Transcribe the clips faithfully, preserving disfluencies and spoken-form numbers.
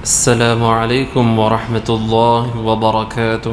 السلام عليكم ورحمة الله وبركاته.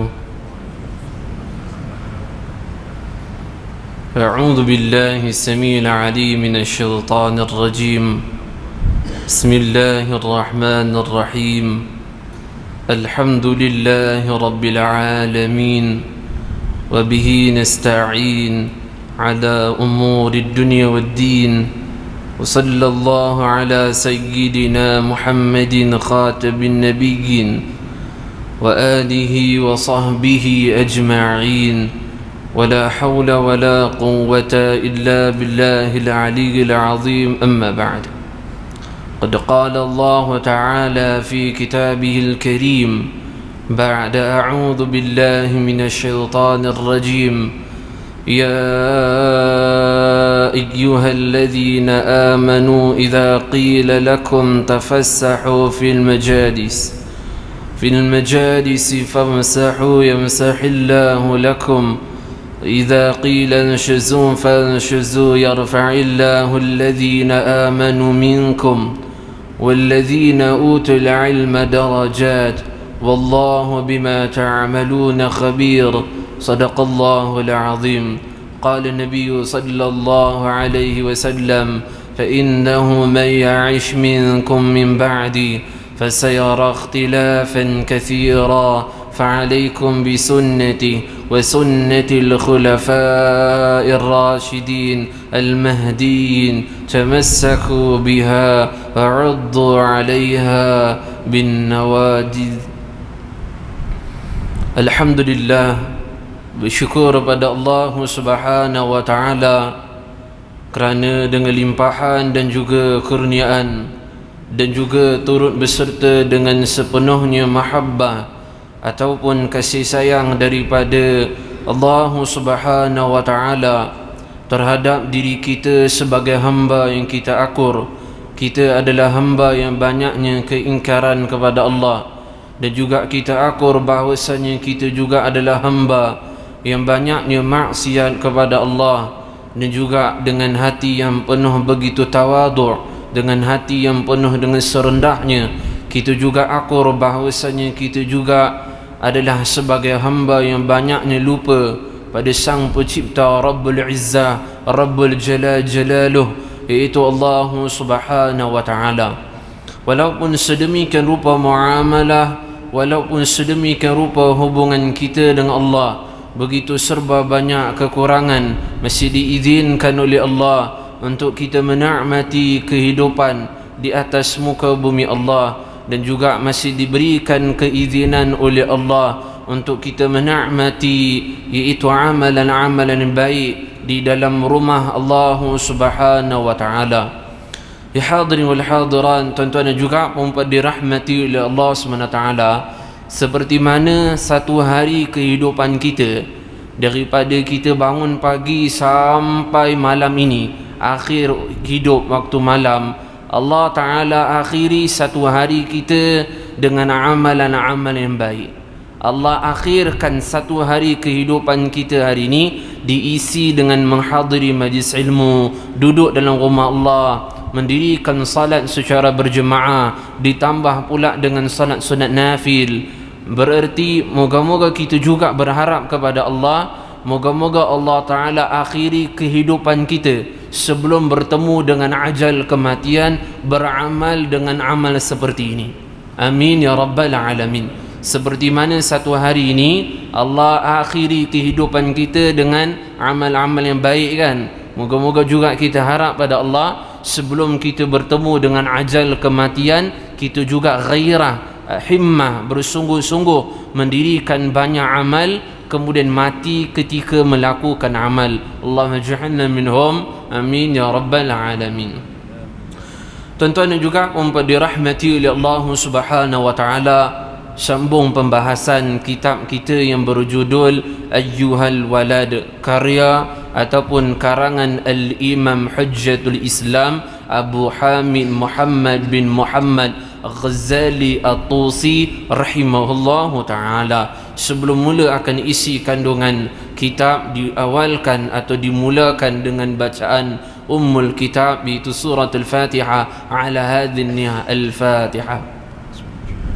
أعوذ بالله السميع العليم من الشيطان الرجيم. بسم الله الرحمن الرحيم. الحمد لله رب العالمين، وبه نستعين على أمور الدنيا والدين، وصلى الله على سيدنا محمد خاتم النبيين وآله وصحبه أجمعين، ولا حول ولا قوة إلا بالله العلي العظيم. أما بعد، قد قال الله تعالى في كتابه الكريم بعد أعوذ بالله من الشيطان الرجيم: يا أيها الذين آمنوا إذا قيل لكم تفسحوا في المجالس في المجالس فامسحوا يمسح الله لكم، إذا قيل انشزوا فانشزوا يرفع الله الذين آمنوا منكم والذين أوتوا العلم درجات، والله بما تعملون خبير. صدق الله العظيم. قال النبي صلى الله عليه وسلم: فإنه من يعش منكم من بعدي فسيرى اختلافا كثيرا، فعليكم بسنتي وسنة الخلفاء الراشدين المهديين، تمسكوا بها وعضوا عليها بالنواجذ. الحمد لله، bersyukur kepada Allah Subhanahu wa taala kerana dengan limpahan dan juga kurniaan dan juga turut berserta dengan sepenuhnya mahabbah ataupun kasih sayang daripada Allah Subhanahu wa taala terhadap diri kita sebagai hamba yang kita akur. Kita adalah hamba yang banyaknya keingkaran kepada Allah, dan juga kita akur bahawasanya kita juga adalah hamba yang banyaknya maksiat kepada Allah, dan juga dengan hati yang penuh begitu tawadhu', dengan hati yang penuh dengan serendahnya, kita juga akur bahawasanya kita juga adalah sebagai hamba yang banyaknya lupa pada Sang Pencipta Rabbul Izzah, Rabbul Jalal Jalaluh, iaitu Allah Subhanahu wa taala. Walaupun sedemikian rupa muamalah, walaupun sedemikian rupa hubungan kita dengan Allah begitu serba banyak kekurangan, masih diizinkan oleh Allah untuk kita menikmati kehidupan di atas muka bumi Allah, dan juga masih diberikan keizinan oleh Allah untuk kita menikmati iaitu amalan-amalan baik di dalam rumah Allah Subhanahu wa taala. Ya hadirin wal hadiran, tuan-tuan dan juga puan-puan dirahmati oleh Allah Subhanahu wa taala, seperti mana satu hari kehidupan kita, daripada kita bangun pagi sampai malam ini, akhir hidup waktu malam, Allah Ta'ala akhiri satu hari kita dengan amalan-amalan yang baik. Allah akhirkan satu hari kehidupan kita hari ini diisi dengan menghadiri majlis ilmu, duduk dalam rumah Allah, mendirikan salat secara berjemaah, ditambah pula dengan salat sunat nafil. Bererti moga-moga kita juga berharap kepada Allah, moga-moga Allah Ta'ala akhiri kehidupan kita sebelum bertemu dengan ajal kematian beramal dengan amal seperti ini. Amin ya Rabbal Alamin. Seperti mana satu hari ini Allah akhiri kehidupan kita dengan amal-amal yang baik, kan? Moga-moga juga kita harap pada Allah sebelum kita bertemu dengan ajal kematian, kita juga ghairah, himmah, bersungguh-sungguh mendirikan banyak amal, kemudian mati ketika melakukan amal. Allahumma ja'alna minhum, amin ya Rabbal Alamin. Tuan-tuan dan juga puan-puan dirahmati oleh Allah Subhanahu wa taala, sambung pembahasan kitab kita yang berjudul Ayyuhal Walad, karya ataupun karangan Al-Imam Hujjatul Islam Abu Hamid Muhammad bin Muhammad Ghazali At-Tusi rahimahullahu ta'ala. Sebelum mula akan isi kandungan kitab, diawalkan atau dimulakan dengan bacaan Ummul Kitab, iaitu surah Al-Fatihah. Ala hadhin Al-Fatihah.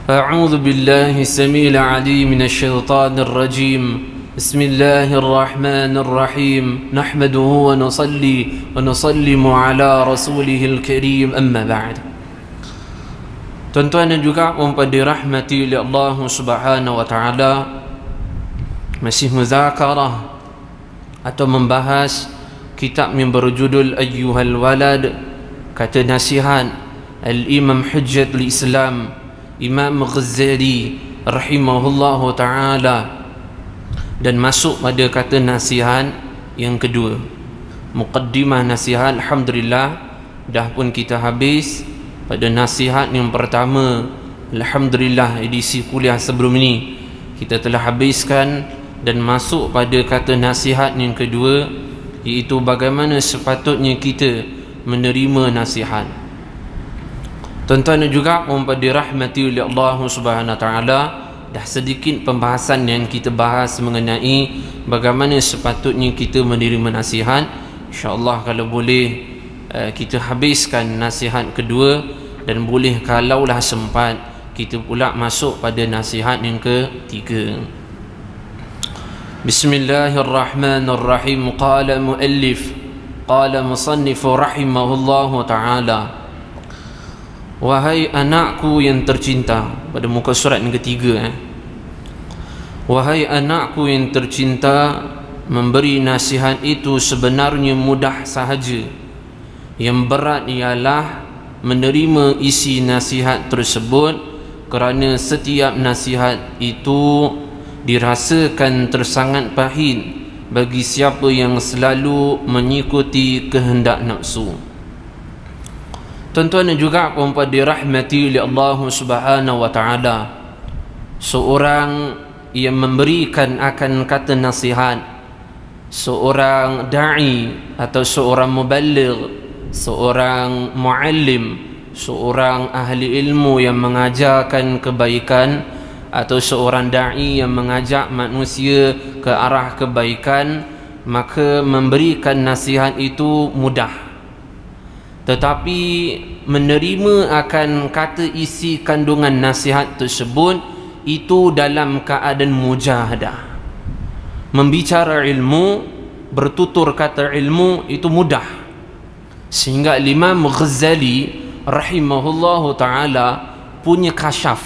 أعوذ بالله السميع العليم من الشيطان الرجيم بسم الله الرحمن الرحيم نحمده ونصلي ونسلم على رسوله الكريم أما بعد. Tuan-tuan dan juga puan-puan dirahmati oleh Allah Subhanahu wa taala, masih muzakarah atau membahas kitab yang berjudul Ayyuhal Walad, kata nasihat Al-Imam Hujjatul Islam Imam Ghazali rahimahullahu ta'ala, dan masuk pada kata nasihat yang kedua, muqaddimah nasihat. Alhamdulillah dah pun kita habis pada nasihat yang pertama. Alhamdulillah edisi kuliah sebelum ini kita telah habiskan dan masuk pada kata nasihat yang kedua, iaitu bagaimana sepatutnya kita menerima nasihat. Tuan-tuan dan juga puan-puan dirahmati oleh Allah Subhanahu wa taala, dah sedikit pembahasan yang kita bahas mengenai bagaimana sepatutnya kita menerima nasihat. InsyaAllah kalau boleh kita habiskan nasihat kedua, dan boleh kalaulah sempat kita pula masuk pada nasihat yang ketiga. Bismillahirrahmanirrahim. Qala muallif, qala musannif rahimahullahu ta'ala, wahai anakku yang tercinta, pada muka surat yang ketiga eh. Wahai anakku yang tercinta, memberi nasihat itu sebenarnya mudah sahaja. Yang berat ialah menerima isi nasihat tersebut, kerana setiap nasihat itu dirasakan tersangat pahit bagi siapa yang selalu mengikuti kehendak nafsu. Tuan-tuan dan juga puan-puan dirahmati oleh Allah Subhanahu wa taala, seorang yang memberikan akan kata nasihat, seorang da'i atau seorang muballigh, seorang muallim, seorang ahli ilmu yang mengajarkan kebaikan, atau seorang da'i yang mengajak manusia ke arah kebaikan, maka memberikan nasihat itu mudah. Tetapi menerima akan kata isi kandungan nasihat tersebut itu dalam keadaan mujahadah. Membicara ilmu, bertutur kata ilmu itu mudah, sehingga Imam Ghazali rahimahullahu ta'ala punya kasyaf,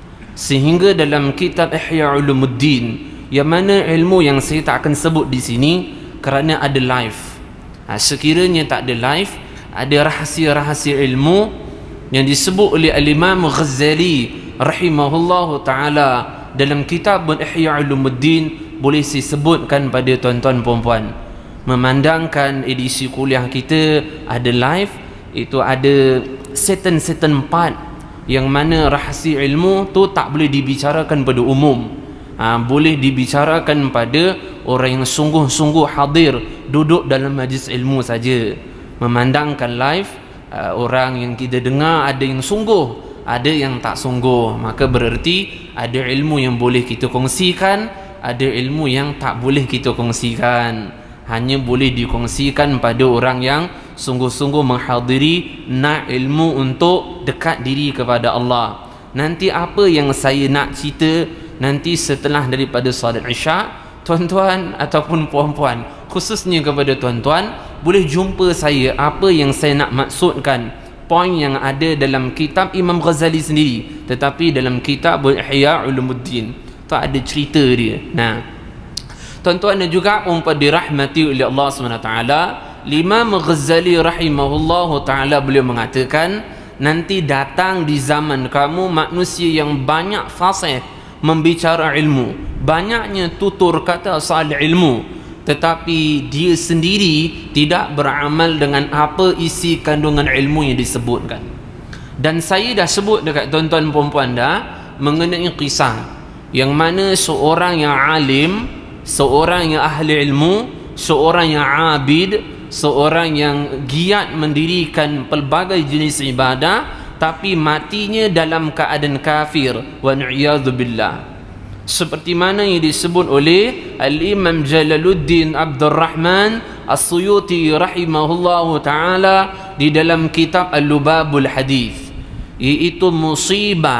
sehingga dalam kitab Ihya Ulumuddin, yang mana ilmu yang saya tak akan sebut di sini kerana ada live, ha, sekiranya tak ada live, ada rahsia-rahsia ilmu yang disebut oleh Al-Imam Ghazali rahimahullahu ta'ala dalam kitab Ihya Ulumuddin, boleh saya sebutkan pada tuan-tuan puan-puan. Memandangkan edisi kuliah kita ada live, itu ada certain-certain part yang mana rahsia ilmu tu tak boleh dibicarakan pada umum, ha, boleh dibicarakan pada orang yang sungguh-sungguh hadir duduk dalam majlis ilmu saja. Memandangkan live, uh, orang yang kita dengar ada yang sungguh, ada yang tak sungguh, maka bererti ada ilmu yang boleh kita kongsikan, ada ilmu yang tak boleh kita kongsikan, hanya boleh dikongsikan pada orang yang sungguh-sungguh menghadiri nak ilmu untuk dekat diri kepada Allah. Nanti apa yang saya nak cerita nanti setelah daripada salat Isya, tuan-tuan ataupun puan-puan, khususnya kepada tuan-tuan, boleh jumpa saya apa yang saya nak maksudkan, poin yang ada dalam kitab Imam Ghazali sendiri, tetapi dalam kitab Ihya Ulumuddin tu ada cerita dia. Nah, tuan-tuan dan juga puan-puan dirahmati oleh Allah subhanahu wa taala, Imam Ghazali rahimahullahu taala beliau mengatakan, nanti datang di zaman kamu manusia yang banyak fasih membicara ilmu, banyaknya tutur kata soal ilmu, tetapi dia sendiri tidak beramal dengan apa isi kandungan ilmu yang disebutkan. Dan saya dah sebut dekat tuan-tuan perempuan dah mengenai kisah yang mana seorang yang alim, seorang yang ahli ilmu, seorang yang abid, seorang yang giat mendirikan pelbagai jenis ibadah, tapi matinya dalam keadaan kafir, wa na'iyadzubillah. Seperti mana yang disebut oleh Al-Imam Jalaluddin Abdul Rahman As-Suyuti rahimahullahu ta'ala di dalam kitab Al-Lubabul Hadith, iaitu musibah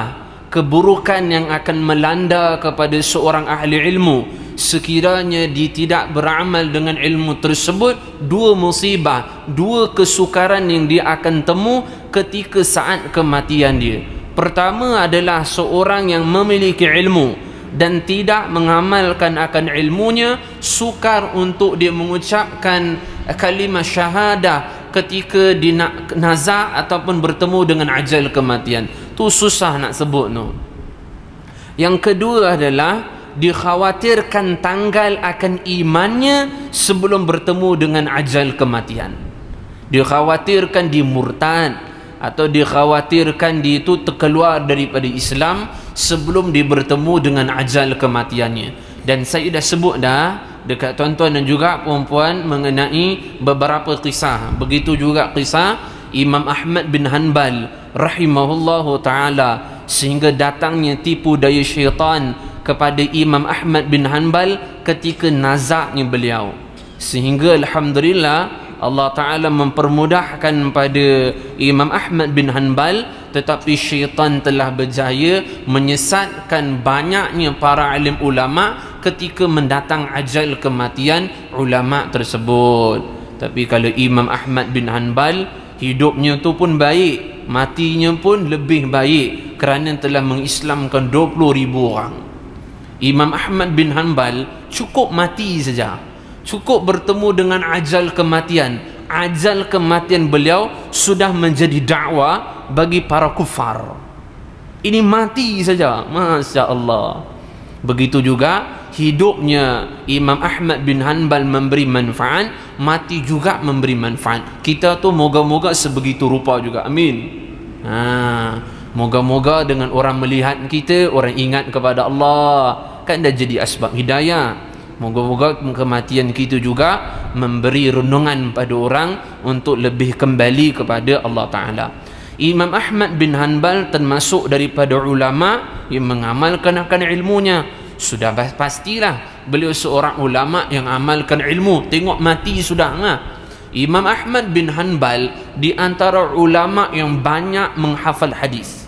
keburukan yang akan melanda kepada seorang ahli ilmu sekiranya dia tidak beramal dengan ilmu tersebut. Dua musibah, dua kesukaran yang dia akan temu ketika saat kematian dia. Pertama adalah seorang yang memiliki ilmu dan tidak mengamalkan akan ilmunya, sukar untuk dia mengucapkan kalimah syahadah ketika dia nak nazak ataupun bertemu dengan ajal kematian. Tu susah nak sebut tu. Yang kedua adalah dikhawatirkan tanggal akan imannya sebelum bertemu dengan ajal kematian. Dikhawatirkan dia murtad atau dikhawatirkan dia itu terkeluar daripada Islam sebelum dia bertemu dengan ajal kematiannya. Dan saya dah sebut dah dekat tuan-tuan dan juga puan-puan mengenai beberapa kisah. Begitu juga kisah Imam Ahmad bin Hanbal rahimahullahu ta'ala, sehingga datangnya tipu daya syaitan kepada Imam Ahmad bin Hanbal ketika nazaknya beliau, sehingga alhamdulillah Allah Ta'ala mempermudahkan pada Imam Ahmad bin Hanbal, tetapi syaitan telah berjaya menyesatkan banyaknya para alim ulama ketika mendatang ajal kematian ulama tersebut. Tapi kalau Imam Ahmad bin Hanbal, hidupnya tu pun baik, matinya pun lebih baik kerana telah mengislamkan dua puluh ribu orang. Imam Ahmad bin Hanbal cukup mati saja, cukup bertemu dengan ajal kematian, ajal kematian beliau sudah menjadi dakwah bagi para kufar. Ini mati saja, Masya Allah. Begitu juga hidupnya Imam Ahmad bin Hanbal memberi manfaat, mati juga memberi manfaat. Kita tu moga-moga sebegitu rupa juga, amin. Ha, moga-moga dengan orang melihat kita, orang ingat kepada Allah, kan dah jadi asbab hidayah. Moga-moga kematian kita juga memberi renungan pada orang untuk lebih kembali kepada Allah Ta'ala. Imam Ahmad bin Hanbal termasuk daripada ulama yang mengamalkan akan ilmunya. Sudah pastilah beliau seorang ulama yang amalkan ilmu. Tengok mati sudah lah. Imam Ahmad bin Hanbal di antara ulama yang banyak menghafal hadis,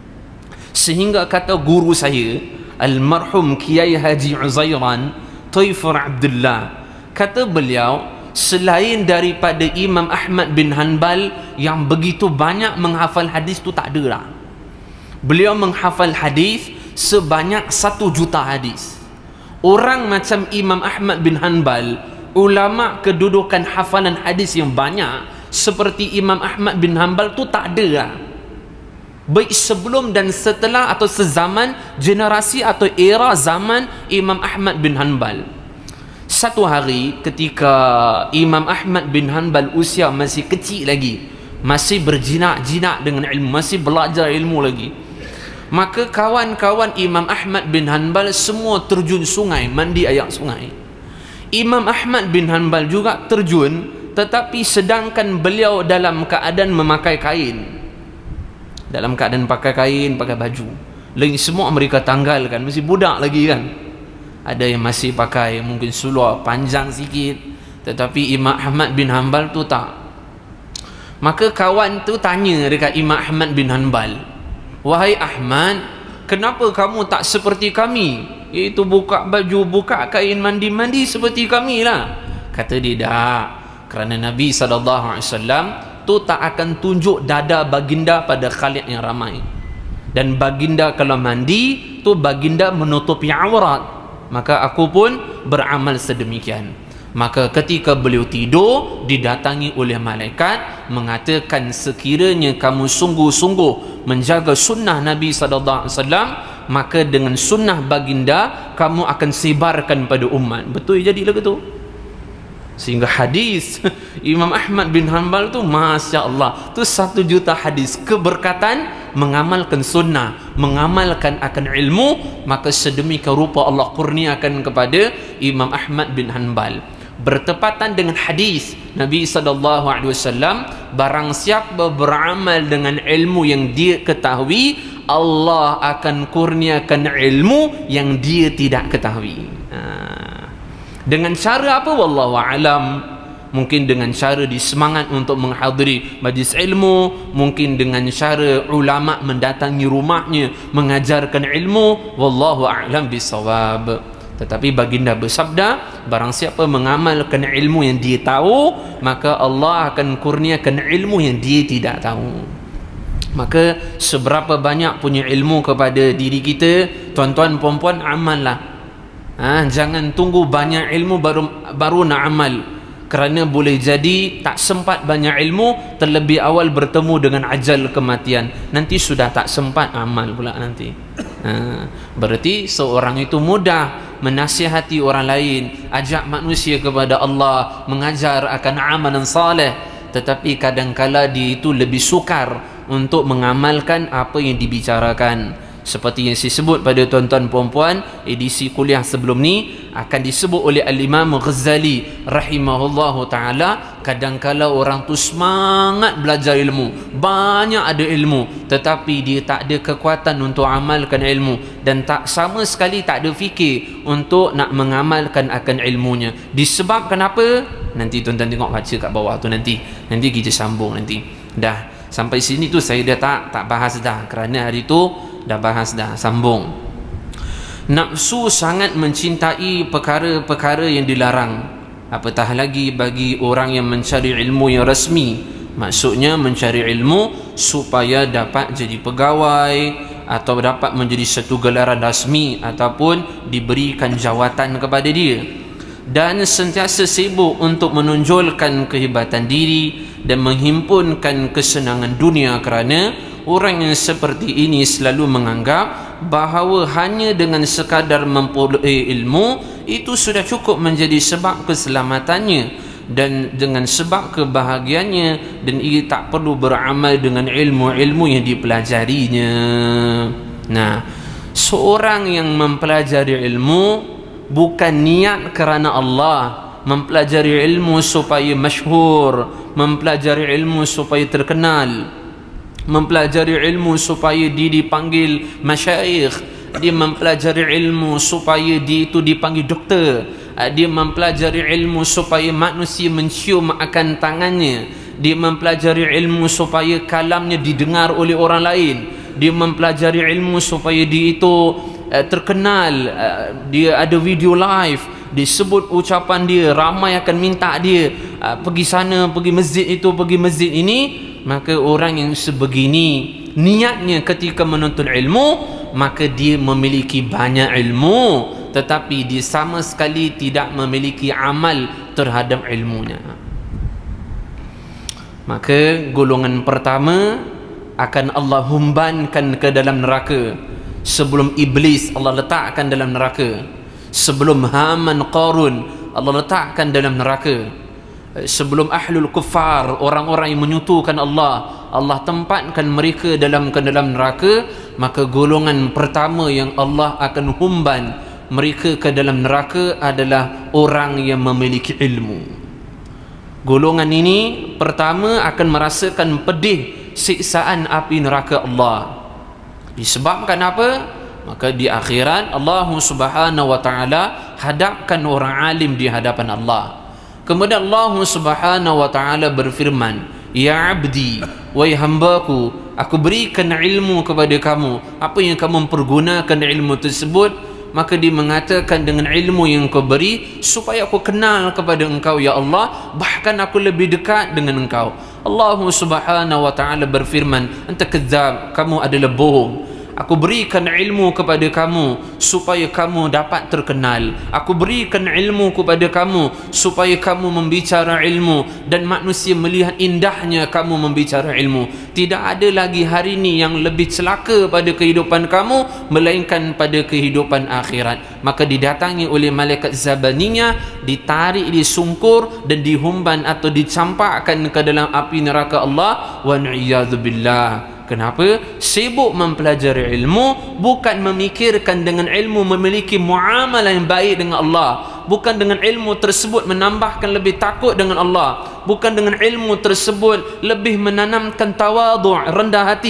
sehingga kata guru saya almarhum Kiai Haji Uzairan Taifur Abdullah, kata beliau, selain daripada Imam Ahmad bin Hanbal yang begitu banyak menghafal hadis tu tak ada lah. Beliau menghafal hadis sebanyak satu juta hadis. Orang macam Imam Ahmad bin Hanbal, ulama kedudukan hafalan hadis yang banyak seperti Imam Ahmad bin Hanbal tu tak ada lah. Baik sebelum dan setelah atau sezaman generasi atau era zaman Imam Ahmad bin Hanbal. Satu hari ketika Imam Ahmad bin Hanbal usia masih kecil lagi, masih berjinak-jinak dengan ilmu, masih belajar ilmu lagi, maka kawan-kawan Imam Ahmad bin Hanbal semua terjun sungai, mandi air sungai. Imam Ahmad bin Hanbal juga terjun, tetapi sedangkan beliau dalam keadaan memakai kain, dalam keadaan pakai kain, pakai baju. Lain semua mereka tanggalkan, masih budak lagi kan. Ada yang masih pakai mungkin seluar panjang sikit, tetapi Imam Ahmad bin Hanbal tu tak. Maka kawan tu tanya dekat Imam Ahmad bin Hanbal, "Wahai Ahmad, kenapa kamu tak seperti kami, iaitu buka baju, buka kain, mandi-mandi seperti kami lah?" Kata dia, "Tak, kerana Nabi sallallahu alaihi wasallam tu tak akan tunjuk dada baginda pada khaliq yang ramai. Dan baginda kalau mandi tu baginda menutupi aurat. Maka aku pun beramal sedemikian." Maka ketika beliau tidur, didatangi oleh malaikat mengatakan, "Sekiranya kamu sungguh-sungguh menjaga sunnah Nabi sallallahu alaihi wasallam, maka dengan sunnah baginda kamu akan sebarkan pada umat." Betul jadi lagu tu. Sehingga hadis Imam Ahmad bin Hanbal tu, Masya Allah, tu satu juta hadis keberkatan mengamalkan sunnah, mengamalkan akan ilmu. Maka sedemikian rupa Allah kurniakan kepada Imam Ahmad bin Hanbal. Bertepatan dengan hadis Nabi sallallahu alaihi wasallam, barang siapa beramal dengan ilmu yang dia ketahui, Allah akan kurniakan ilmu yang dia tidak ketahui. ha. Dengan cara apa? Wallahu alam. mungkin dengan cara disemangat untuk menghadiri majlis ilmu, mungkin dengan cara ulama mendatangi rumahnya mengajarkan ilmu. Wallahu a'lam bisawab. Tetapi baginda bersabda, barang siapa mengamalkan ilmu yang dia tahu, maka Allah akan kurniakan ilmu yang dia tidak tahu. Maka seberapa banyak punya ilmu kepada diri kita, tuan-tuan puan-puan, amallah. Ha, jangan tunggu banyak ilmu baru baru nak amal, kerana boleh jadi tak sempat banyak ilmu, terlebih awal bertemu dengan ajal kematian, nanti sudah tak sempat amal pula nanti. Ha, berarti seorang itu mudah menasihati orang lain, ajak manusia kepada Allah, mengajar akan amalan saleh, tetapi kadangkala dia itu lebih sukar untuk mengamalkan apa yang dibicarakan. Seperti yang saya sebut pada tuan-tuan puan-puan, edisi kuliah sebelum ni akan disebut oleh Al-Imam Ghazali rahimahullahu ta'ala, kadangkala orang tu semangat belajar ilmu, banyak ada ilmu, tetapi dia tak ada kekuatan untuk amalkan ilmu, dan tak sama sekali tak ada fikir untuk nak mengamalkan akan ilmunya. Disebabkan apa? Nanti tuan-tuan tengok baca kat bawah tu, nanti nanti kita sambung nanti. Dah sampai sini tu saya dah tak tak bahas dah, kerana hari tu dah bahas dah, sambung. Nafsu sangat mencintai perkara-perkara yang dilarang, apatah lagi bagi orang yang mencari ilmu yang rasmi. Maksudnya mencari ilmu supaya dapat jadi pegawai atau dapat menjadi satu gelaran rasmi ataupun diberikan jawatan kepada dia, dan sentiasa sibuk untuk menonjolkan kehebatan diri dan menghimpunkan kesenangan dunia, kerana orang yang seperti ini selalu menganggap bahawa hanya dengan sekadar memperoleh ilmu itu sudah cukup menjadi sebab keselamatannya dan dengan sebab kebahagiaannya, dan ia tak perlu beramal dengan ilmu-ilmu yang dipelajarinya. Nah, seorang yang mempelajari ilmu bukan niat kerana Allah, mempelajari ilmu supaya masyhur, mempelajari ilmu supaya terkenal, mempelajari ilmu supaya dia dipanggil masyayikh, dia mempelajari ilmu supaya dia itu dipanggil doktor, dia mempelajari ilmu supaya manusia mencium akan tangannya, dia mempelajari ilmu supaya kalamnya didengar oleh orang lain, dia mempelajari ilmu supaya dia itu uh, terkenal, uh, dia ada video live, disebut ucapan dia, ramai akan minta dia uh, pergi sana, pergi masjid itu, pergi masjid ini. Maka orang yang sebegini niatnya ketika menuntut ilmu, maka dia memiliki banyak ilmu, tetapi dia sama sekali tidak memiliki amal terhadap ilmunya. Maka golongan pertama akan Allah humbankan ke dalam neraka. Sebelum iblis Allah letakkan dalam neraka, sebelum Haman Qarun Allah letakkan dalam neraka, sebelum ahlul kuffar, orang-orang yang menyutukan Allah, Allah tempatkan mereka dalam ke dalam neraka. Maka golongan pertama yang Allah akan humban mereka ke dalam neraka adalah orang yang memiliki ilmu. Golongan ini pertama akan merasakan pedih siksaan api neraka Allah. Disebabkan apa? Maka di akhirat Allah Subhanahu wa taala hadapkan orang alim di hadapan Allah. Kemudian Allah Subhanahu wa taala berfirman, "Ya 'abdi, wahai hambaku, aku berikan ilmu kepada kamu. Apa yang kamu pergunakan ilmu tersebut?" Maka dia mengatakan, dengan ilmu yang kau beri supaya aku kenal kepada engkau ya Allah, bahkan aku lebih dekat dengan engkau. Allah Subhanahu wa taala berfirman, "Anta kadzdzab, kamu adalah bohong. Aku berikan ilmu kepada kamu supaya kamu dapat terkenal. Aku berikan ilmu kepada kamu supaya kamu membicara ilmu dan manusia melihat indahnya kamu membicara ilmu. Tidak ada lagi hari ini yang lebih celaka pada kehidupan kamu melainkan pada kehidupan akhirat." Maka didatangi oleh malaikat Zabaniyah, ditarik, disungkur dan dihumban atau dicampakkan ke dalam api neraka Allah. Wa na'iyadzubillah. Kenapa? Sibuk mempelajari ilmu, bukan memikirkan dengan ilmu memiliki muamalah yang baik dengan Allah, bukan dengan ilmu tersebut menambahkan lebih takut dengan Allah, bukan dengan ilmu tersebut lebih menanamkan tawadhu', rendah hati.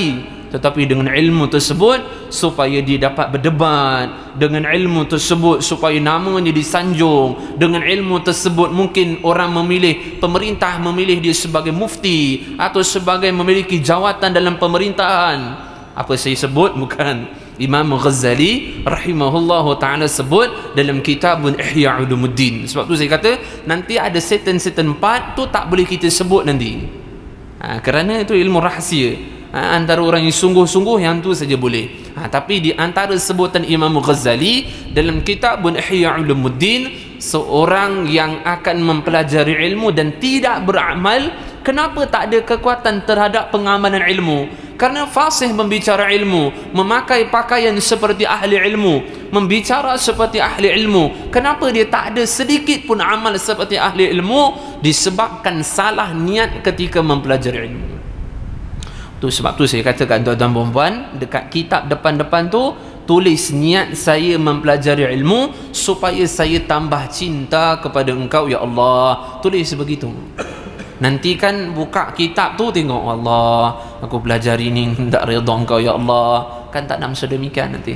tetapi dengan ilmu tersebut supaya dia dapat berdebat, dengan ilmu tersebut supaya namanya disanjung, dengan ilmu tersebut mungkin orang memilih, pemerintah memilih dia sebagai mufti atau sebagai memiliki jawatan dalam pemerintahan. Apa saya sebut? Bukan. Imam Ghazali rahimahullahu ta'ala sebut dalam kitab Ihya Ulumuddin. Sebab tu saya kata nanti ada certain-certain part tu tak boleh kita sebut nanti, ha, kerana itu ilmu rahsia, ha, antara orang yang sungguh-sungguh yang tu saja boleh, ha, tapi di antara sebutan Imam Ghazali dalam kitab Ihya Ulumuddin, seorang yang akan mempelajari ilmu dan tidak beramal, kenapa tak ada kekuatan terhadap pengamalan ilmu? Karena fasih membicara ilmu, memakai pakaian seperti ahli ilmu, membicara seperti ahli ilmu. Kenapa dia tak ada sedikit pun amal seperti ahli ilmu? Disebabkan salah niat ketika mempelajari ilmu. Tu sebab tu saya katakan tuan-tuan perempuan, dekat kitab depan-depan tu tulis niat saya mempelajari ilmu supaya saya tambah cinta kepada engkau ya Allah. Tulis begitu. Nanti kan buka kitab tu tengok, Allah aku belajar ini tak redha engkau ya Allah, kan tak nak sedemikian nanti.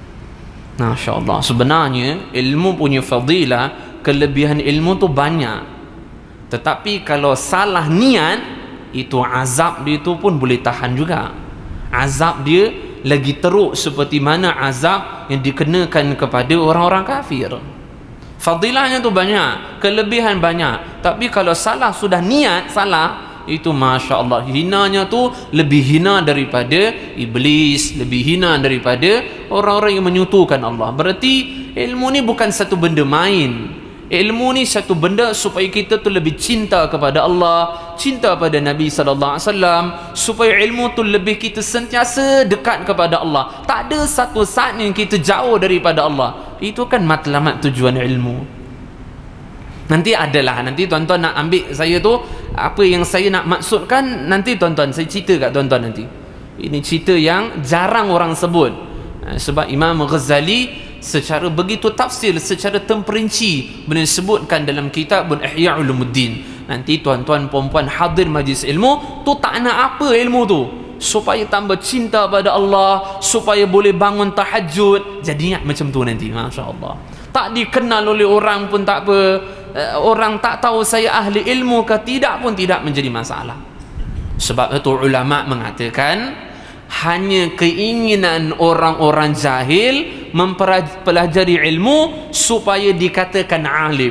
Masya Allah. Sebenarnya ilmu punya fadilah, kelebihan ilmu tu banyak, tetapi kalau salah niat itu azab dia tu pun boleh tahan juga. Azab dia lagi teruk seperti mana azab yang dikenakan kepada orang-orang kafir. Fadilahnya tu banyak, kelebihan banyak, tapi kalau salah sudah niat salah, itu Masya Allah, hinanya tu lebih hina daripada iblis, lebih hina daripada orang-orang yang menyutukan Allah. Berarti ilmu ni bukan satu benda main. Ilmu ni satu benda supaya kita tu lebih cinta kepada Allah, cinta pada Nabi sallallahu alaihi wasallam, supaya ilmu tu lebih kita sentiasa dekat kepada Allah. Tak ada satu saat yang kita jauh daripada Allah. Itu kan matlamat tujuan ilmu. Nanti adalah, nanti tuan-tuan nak ambil saya tu, apa yang saya nak maksudkan nanti tuan-tuan saya cerita kat tuan-tuan nanti. Ini cerita yang jarang orang sebut, sebab Imam Ghazali secara begitu tafsir, secara terperinci beliau sebutkan dalam kitab Ihya Ulumuddin. Nanti tuan-tuan perempuan hadir majlis ilmu tu tak nak apa ilmu tu, supaya tambah cinta pada Allah, supaya boleh bangun tahajud, jadi ingat macam tu nanti. Masya Allah. Tak dikenal oleh orang pun tak apa, orang tak tahu saya ahli ilmu ke tidak pun tidak menjadi masalah. Sebab itu ulama mengatakan hanya keinginan orang-orang jahil mempelajari ilmu supaya dikatakan alim.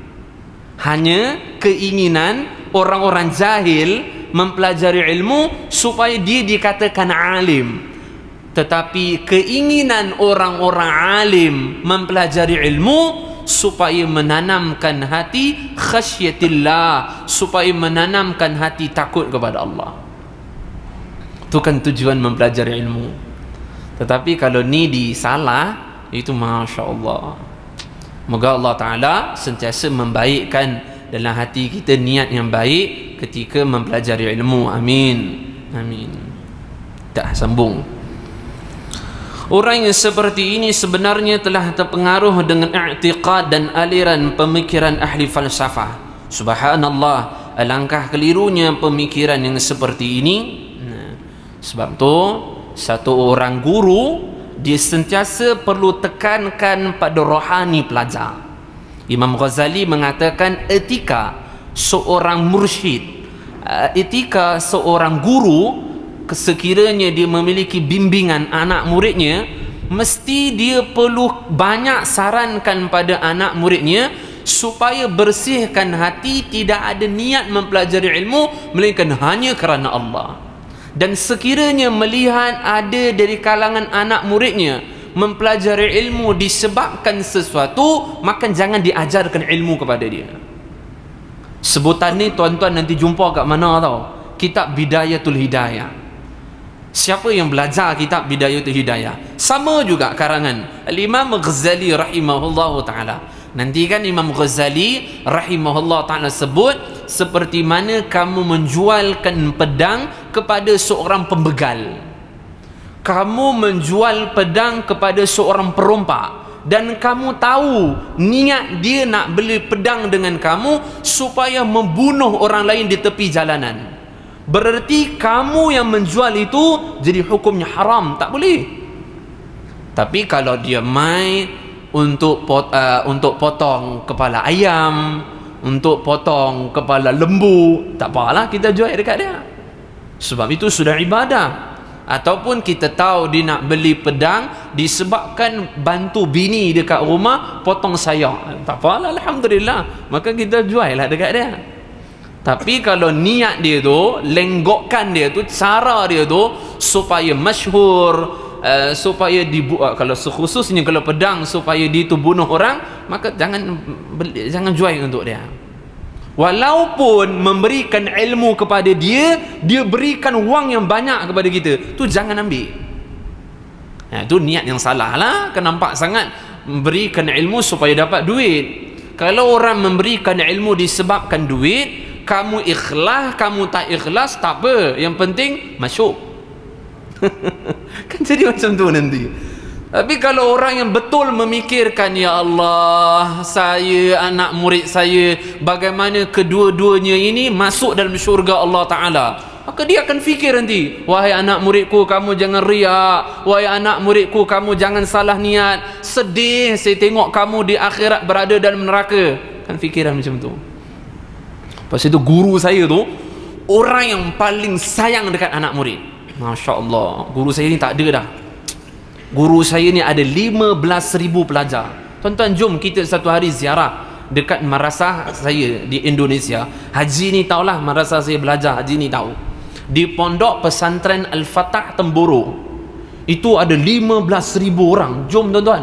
Hanya keinginan orang-orang jahil mempelajari ilmu supaya dia dikatakan alim. Tetapi keinginan orang-orang alim mempelajari ilmu supaya menanamkan hati khasyatillah, supaya menanamkan hati takut kepada Allah. Itu kan tujuan mempelajari ilmu. Tetapi kalau ni disalah, itu Masya Allah. Moga Allah Ta'ala sentiasa membaikkan dalam hati kita niat yang baik ketika mempelajari ilmu. Amin. Amin. Tak sambung. Orang yang seperti ini sebenarnya telah terpengaruh dengan i'tiqad dan aliran pemikiran ahli falsafah. Subhanallah, alangkah kelirunya pemikiran yang seperti ini. Nah, sebab tu satu orang guru dia sentiasa perlu tekankan pada rohani pelajar. Imam Ghazali mengatakan etika seorang mursyid, etika seorang guru, sekiranya dia memiliki bimbingan anak muridnya, mesti dia perlu banyak sarankan pada anak muridnya supaya bersihkan hati, tidak ada niat mempelajari ilmu melainkan hanya kerana Allah. Dan sekiranya melihat ada dari kalangan anak muridnya mempelajari ilmu disebabkan sesuatu, maka jangan diajarkan ilmu kepada dia. Sebutan ni tuan-tuan nanti jumpa kat mana tau? Kitab Bidayatul Hidayah. Siapa yang belajar kitab Bidayatul Hidayah? Sama juga karangan Al-Imam Ghazali rahimahullahu ta'ala. Nanti kan Imam Ghazali rahimahullah ta'ala sebut, seperti mana kamu menjualkan pedang kepada seorang pembegal, kamu menjual pedang kepada seorang perompak, dan kamu tahu niat dia nak beli pedang dengan kamu supaya membunuh orang lain di tepi jalanan, bererti kamu yang menjual itu jadi hukumnya haram, tak boleh. Tapi kalau dia mai untuk pot, uh, untuk potong kepala ayam, untuk potong kepala lembu, tak apalah kita jual dekat dia, sebab itu sudah ibadah. Ataupun kita tahu dia nak beli pedang disebabkan bantu bini dekat rumah potong sayang, tak apalah, alhamdulillah, maka kita jual lah dekat dia. Tapi kalau niat dia tu, lenggokkan dia tu, cara dia tu supaya masyhur, uh, supaya dibu uh, kalau khususnya kalau pedang supaya dia tu bunuh orang, maka jangan beli, jangan jual untuk dia. Walaupun memberikan ilmu kepada dia, dia berikan wang yang banyak kepada kita, tu jangan ambil. Nah, tu niat yang salah lah. Kenampak sangat memberikan ilmu supaya dapat duit. Kalau orang memberikan ilmu disebabkan duit, kamu ikhlas, kamu tak ikhlas, tak apa, yang penting masuk. Kan jadi macam tu nanti. Tapi kalau orang yang betul memikirkan, ya Allah, saya, anak murid saya, bagaimana kedua-duanya ini masuk dalam syurga Allah Ta'ala, maka dia akan fikir nanti, wahai anak muridku, kamu jangan riak, wahai anak muridku, kamu jangan salah niat, sedih saya tengok kamu di akhirat berada dalam neraka. Kan fikiran macam tu. Lepas itu guru saya tu orang yang paling sayang dekat anak murid. Masya Allah, guru saya ni tak ada dah. Guru saya ni ada lima belas ribu pelajar. Tuan-tuan, jom kita satu hari ziarah dekat madrasah saya di Indonesia. Haji ni tahulah madrasah saya belajar, haji ni tahu. Di pondok pesantren Al-Fatah Temboro, itu ada lima belas ribu orang. Jom tuan-tuan,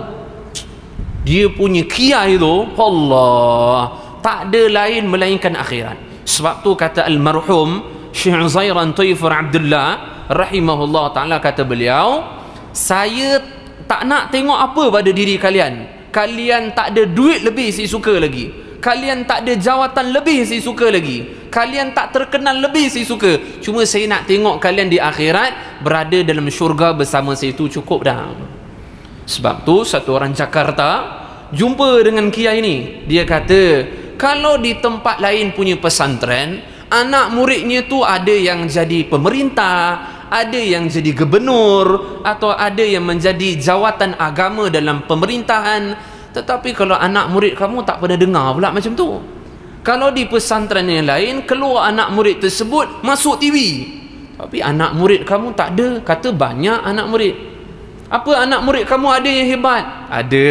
dia punya kiai tu, Allah, tak ada lain melainkan akhirat. Sebab tu kata almarhum Syekh Zairan Taifur Abdullah rahimahullah ta'ala, kata beliau, saya tak nak tengok apa pada diri kalian. Kalian tak ada duit lebih, saya suka lagi. Kalian tak ada jawatan lebih, saya suka lagi. Kalian tak terkenal lebih, saya suka. Cuma saya nak tengok kalian di akhirat berada dalam syurga bersama saya, itu cukup dah. Sebab tu satu orang Jakarta jumpa dengan kiai ni. Dia kata, kalau di tempat lain punya pesantren, anak muridnya tu ada yang jadi pemerintah, ada yang jadi gubernur, atau ada yang menjadi jawatan agama dalam pemerintahan. Tetapi kalau anak murid kamu tak pernah dengar pula macam tu. Kalau di pesantren yang lain, keluar anak murid tersebut masuk T V, tapi anak murid kamu tak ada. Kata banyak anak murid. Apa anak murid kamu ada yang hebat? Ada.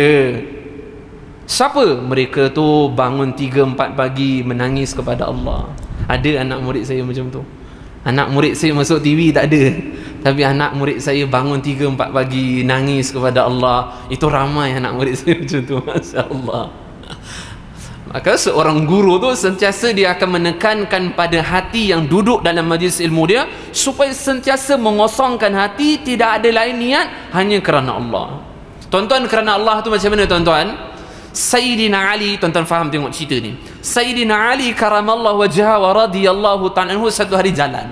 Siapa? Mereka tu bangun tiga empat pagi menangis kepada Allah. Ada anak murid saya macam tu. Anak murid saya masuk T V tak ada, tapi anak murid saya bangun tiga empat pagi nangis kepada Allah. Itu ramai anak murid saya macam tu, Masya Allah. Maka seorang guru tu sentiasa dia akan menekankan pada hati yang duduk dalam majlis ilmu dia, supaya sentiasa mengosongkan hati, tidak ada lain niat, hanya kerana Allah. Tuan-tuan, kerana Allah tu macam mana tuan-tuan? Sayyidina Ali, tuan-tuan faham tengok cerita ni. Sayyidina Ali karamallahu wajhah wa radhiyallahu ta'ala anhu, satu hari jalan,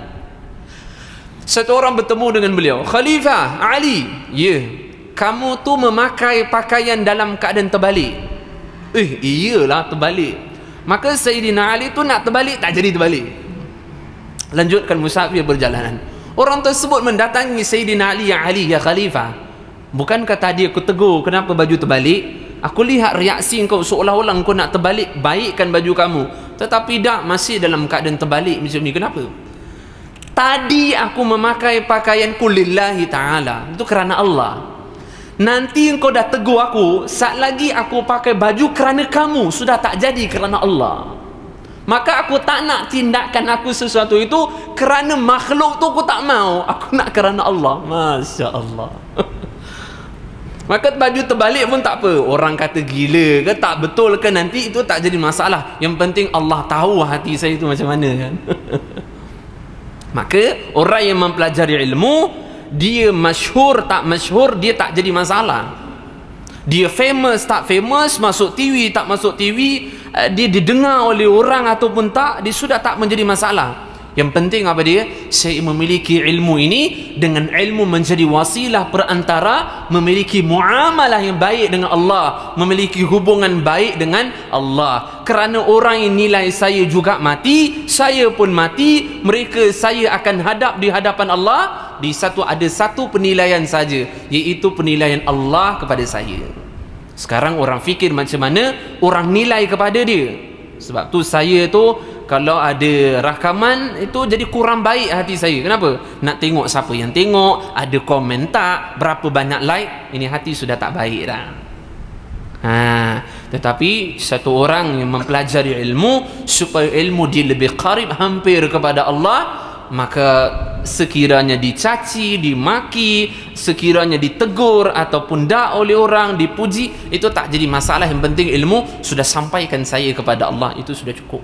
satu orang bertemu dengan beliau. Khalifah Ali, ya, kamu tu memakai pakaian dalam keadaan terbalik. Eh, iyalah terbalik. Maka Sayyidina Ali tu nak terbalik, tak jadi terbalik. Lanjutkan musafir perjalanan. Orang tersebut mendatangi Sayyidina Ali, ya Ali, ya Khalifah, bukankah tadi aku tegur kenapa baju terbalik? Aku lihat reaksi engkau seolah-olah engkau nak terbalik, baikkan baju kamu, tetapi dah masih dalam keadaan terbalik macam ni. Kenapa? Tadi aku memakai pakaianku lillahi ta'ala, itu kerana Allah. Nanti engkau dah tegur aku, saat lagi aku pakai baju kerana kamu, sudah tak jadi kerana Allah. Maka aku tak nak tindakan aku sesuatu itu kerana makhluk tu, aku tak mau. Aku nak kerana Allah. Masya Allah. Maka baju terbalik pun tak apa. Orang kata gila ke, tak betul ke, nanti itu tak jadi masalah. Yang penting Allah tahu hati saya itu macam mana kan. Maka orang yang mempelajari ilmu, dia masyhur tak masyhur, dia tak jadi masalah. Dia famous tak famous, masuk T V tak masuk T V, dia didengar oleh orang ataupun tak, dia sudah tak menjadi masalah. Yang penting apa dia? Saya memiliki ilmu ini, dengan ilmu menjadi wasilah perantara memiliki muamalah yang baik dengan Allah, memiliki hubungan baik dengan Allah. Kerana orang yang nilai saya juga mati, saya pun mati, mereka saya akan hadap di hadapan Allah. Di satu ada satu penilaian saja, iaitu penilaian Allah kepada saya. Sekarang orang fikir macam mana orang nilai kepada dia. Sebab tu saya tu kalau ada rakaman itu jadi kurang baik hati saya. Kenapa? Nak tengok siapa yang tengok, ada komen tak, berapa banyak like, ini hati sudah tak baik dah. Ha, tetapi satu orang yang mempelajari ilmu supaya ilmu dia lebih qarib, hampir kepada Allah, maka sekiranya dicaci, dimaki, sekiranya ditegur ataupun dak oleh orang, dipuji, itu tak jadi masalah. Yang penting ilmu sudah sampaikan saya kepada Allah, itu sudah cukup.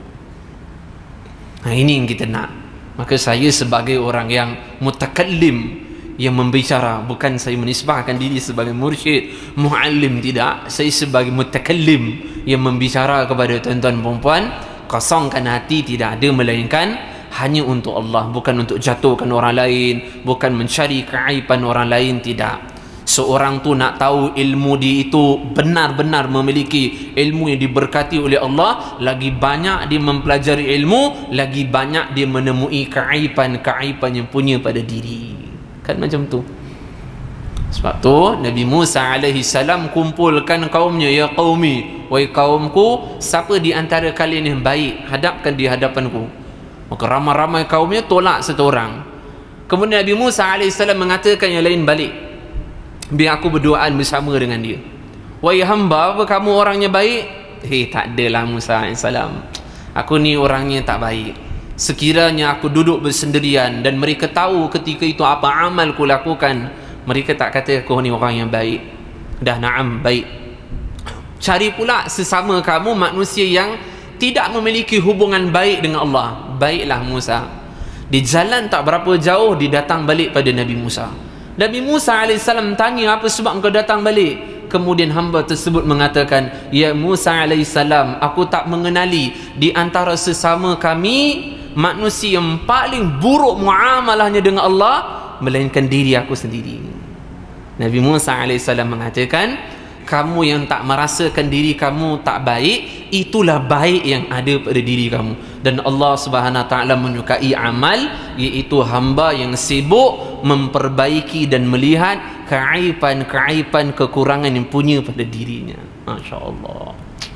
Nah, ini yang kita nak. Maka saya sebagai orang yang mutakallim, yang membicara, bukan saya menisbahkan diri sebagai mursyid, muallim, tidak. Saya sebagai mutakallim yang membicara kepada tuan-tuan perempuan, kosongkan hati, tidak ada melainkan hanya untuk Allah, bukan untuk jatuhkan orang lain, bukan mencari keaiban orang lain, tidak. Seorang tu nak tahu ilmu dia itu benar-benar memiliki ilmu yang diberkati oleh Allah, lagi banyak dia mempelajari ilmu, lagi banyak dia menemui keaiban-keaiban yang punya pada diri. Kan macam tu. Sebab tu Nabi Musa alaihi salam kumpulkan kaumnya, ya qaumi, wahai kaumku, siapa di antara kalian yang baik, hadapkan di hadapanku. Maka ramai-ramai kaumnya tolak satu orang. Kemudian Nabi Musa alaihi salam mengatakan yang lain balik, biar aku berduaan bersama dengan dia. Wahai hamba, apa kamu orangnya baik? Hei, tak adalah Musa alaihi salam, aku ni orangnya tak baik. Sekiranya aku duduk bersendirian dan mereka tahu ketika itu apa amal ku lakukan, mereka tak kata aku ni orang yang baik. Dah, na'am, baik. Cari pula sesama kamu manusia yang tidak memiliki hubungan baik dengan Allah. Baiklah Musa. Di jalan tak berapa jauh, didatang balik pada Nabi Musa. Nabi Musa alaihissalam tanya, apa sebab engkau datang balik? Kemudian hamba tersebut mengatakan, ya Musa alaihissalam, aku tak mengenali di antara sesama kami manusia yang paling buruk muamalahnya dengan Allah melainkan diri aku sendiri. Nabi Musa alaihissalam mengatakan, kamu yang tak merasakan diri kamu tak baik, itulah baik yang ada pada diri kamu. Dan Allah Subhanahu Wa Taala menyukai amal, iaitu hamba yang sibuk memperbaiki dan melihat keaiban-keaiban, kekurangan yang punya pada dirinya. Masya Allah.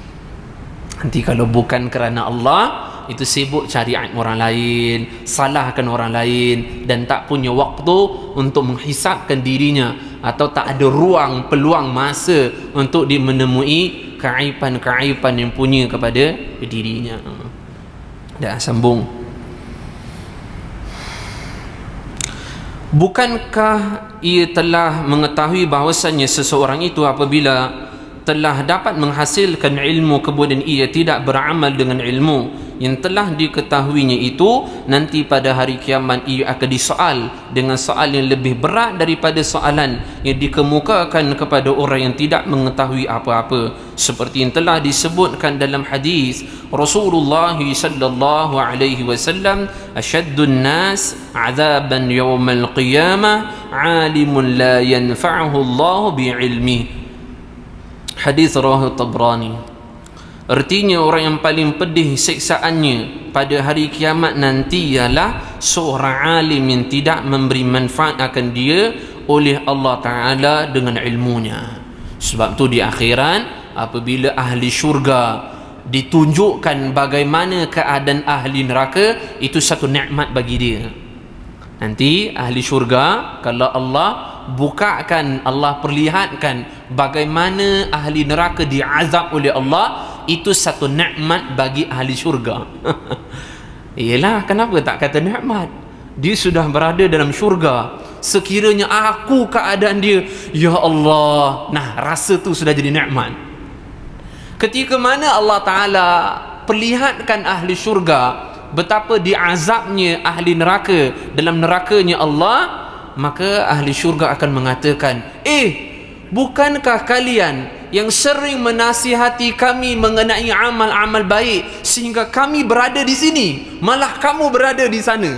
Nanti kalau bukan kerana Allah, itu sibuk cari aib orang lain, salahkan orang lain, dan tak punya waktu untuk menghisapkan dirinya, atau tak ada ruang, peluang, masa untuk dia menemui keaiban-keaiban yang punya kepada dirinya. Dah sambung. Bukankah ia telah mengetahui bahawasanya seseorang itu apabila telah dapat menghasilkan ilmu kemudian ia tidak beramal dengan ilmu yang telah diketahuinya itu, nanti pada hari kiamat ia akan disoal dengan soal yang lebih berat daripada soalan yang dikemukakan kepada orang yang tidak mengetahui apa-apa, seperti yang telah disebutkan dalam hadis Rasulullah sallallahu alaihi wasallam, asyaddun nas azaban yawmal qiyamah alimun la yanfa'uhu Allah bi'ilmi. Hadis rawahu Tabrani. Artinya orang yang paling pedih siksaannya pada hari kiamat nanti ialah seorang alim yang tidak memberi manfaat akan dia oleh Allah Ta'ala dengan ilmunya. Sebab tu di akhirat apabila ahli syurga ditunjukkan bagaimana keadaan ahli neraka, itu satu nikmat bagi dia. Nanti ahli syurga, kalau Allah bukakan, Allah perlihatkan bagaimana ahli neraka diazab oleh Allah, itu satu nikmat bagi ahli syurga. Ialah kenapa tak kata nikmat? Dia sudah berada dalam syurga. Sekiranya aku keadaan dia, ya Allah, nah rasa tu sudah jadi nikmat. Ketika mana Allah Ta'ala perlihatkan ahli syurga betapa diazabnya ahli neraka dalam nerakanya Allah, maka ahli syurga akan mengatakan, eh, bukankah kalian yang sering menasihati kami mengenai amal-amal baik sehingga kami berada di sini, malah kamu berada di sana.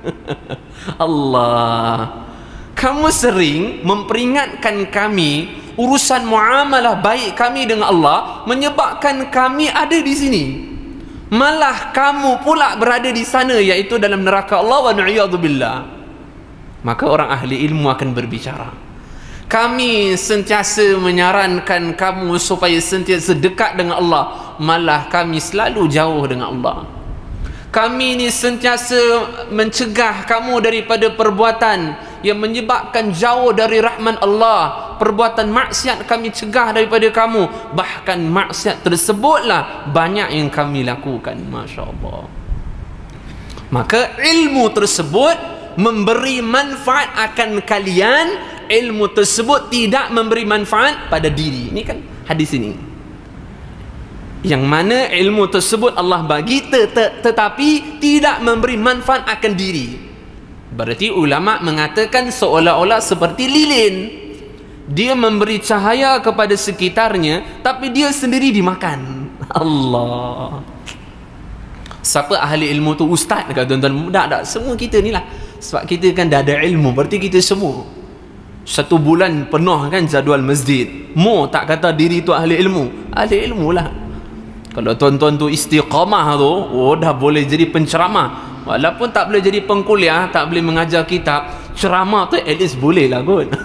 Allah, kamu sering memperingatkan kami urusan muamalah baik kami dengan Allah, menyebabkan kami ada di sini, malah kamu pula berada di sana, iaitu dalam neraka Allah, wa na'iyadzubillah. Maka orang ahli ilmu akan berbicara, kami sentiasa menyarankan kamu supaya sentiasa dekat dengan Allah, malah kami selalu jauh dengan Allah. Kami ni sentiasa mencegah kamu daripada perbuatan yang menyebabkan jauh dari rahman Allah. Perbuatan maksiat kami cegah daripada kamu, bahkan maksiat tersebutlah banyak yang kami lakukan. Masya Allah. Maka ilmu tersebut memberi manfaat akan kalian, ilmu tersebut tidak memberi manfaat pada diri. Ini kan hadis ini, yang mana ilmu tersebut Allah bagi tet tetapi tidak memberi manfaat akan diri. Berarti ulama mengatakan seolah-olah seperti lilin, dia memberi cahaya kepada sekitarnya tapi dia sendiri dimakan. Allah. Siapa ahli ilmu tu? Ustaz dekat tuan-tuan? Tak, tak, semua kita ni lah. Sebab kita kan dah ada ilmu, berarti kita semua satu bulan penuh kan jadual masjid. Mu tak kata diri tu ahli ilmu, ahli ilmu lah. Kalau tuan-tuan tu istiqamah tu, oh dah boleh jadi penceramah. Walaupun tak boleh jadi pengkuliah, tak boleh mengajar kitab, ceramah tu at least boleh lah kot.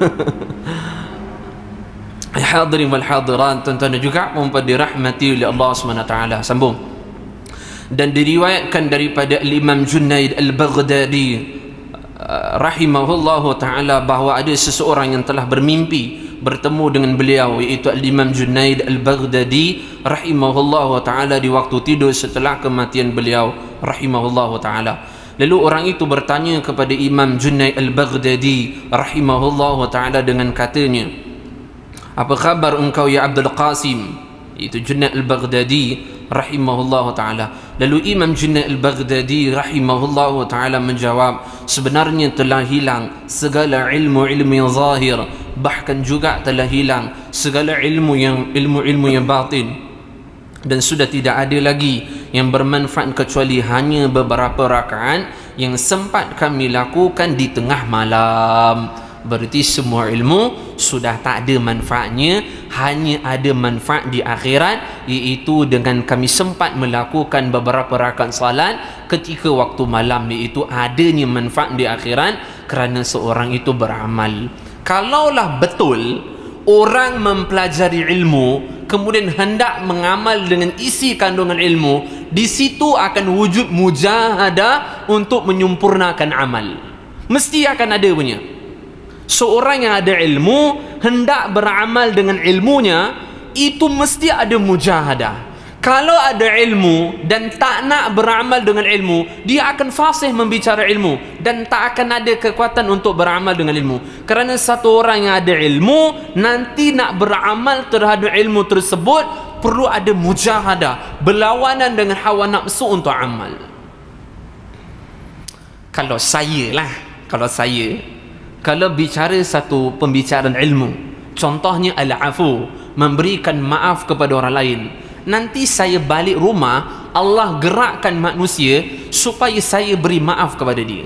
Hadirin wal hadirat, tuan-tuan juga mumpah dirahmati oleh Allah subhanahu wa taala. Sambung. Dan diriwayatkan daripada Imam Junaid Al-Baghdadi rahimahullahu taala bahawa ada seseorang yang telah bermimpi bertemu dengan beliau, iaitu Imam Junaid Al-Baghdadi rahimahullahu taala di waktu tidur setelah kematian beliau rahimahullahu taala. Lalu orang itu bertanya kepada Imam Junaid Al-Baghdadi rahimahullahu taala dengan katanya, apa khabar engkau ya Abdul Qasim? Itu Junaid Al-Baghdadi rahimahullahu taala. Lalu Imam Junaid Al-Baghdadi rahimahullahu taala menjawab, sebenarnya telah hilang segala ilmu-ilmu yang zahir, bahkan juga telah hilang segala ilmu yang ilmu-ilmu yang batin, dan sudah tidak ada lagi yang bermanfaat kecuali hanya beberapa rakaat yang sempat kami lakukan di tengah malam. Berarti semua ilmu sudah tak ada manfaatnya, hanya ada manfaat di akhirat, iaitu dengan kami sempat melakukan beberapa rakaat salat ketika waktu malam, iaitu adanya manfaat di akhirat kerana seorang itu beramal. Kalaulah betul orang mempelajari ilmu kemudian hendak mengamal dengan isi kandungan ilmu, di situ akan wujud mujahadah untuk menyempurnakan amal. Mesti akan ada punya. Seorang yang ada ilmu hendak beramal dengan ilmunya, itu mesti ada mujahadah. Kalau ada ilmu dan tak nak beramal dengan ilmu, dia akan fasih membicara ilmu dan tak akan ada kekuatan untuk beramal dengan ilmu. Kerana satu orang yang ada ilmu nanti nak beramal terhadap ilmu tersebut perlu ada mujahadah, berlawanan dengan hawa nafsu untuk amal. Kalau saya lah, kalau saya kalau bicara satu pembicaraan ilmu, contohnya al-afu, memberikan maaf kepada orang lain, nanti saya balik rumah, Allah gerakkan manusia supaya saya beri maaf kepada dia.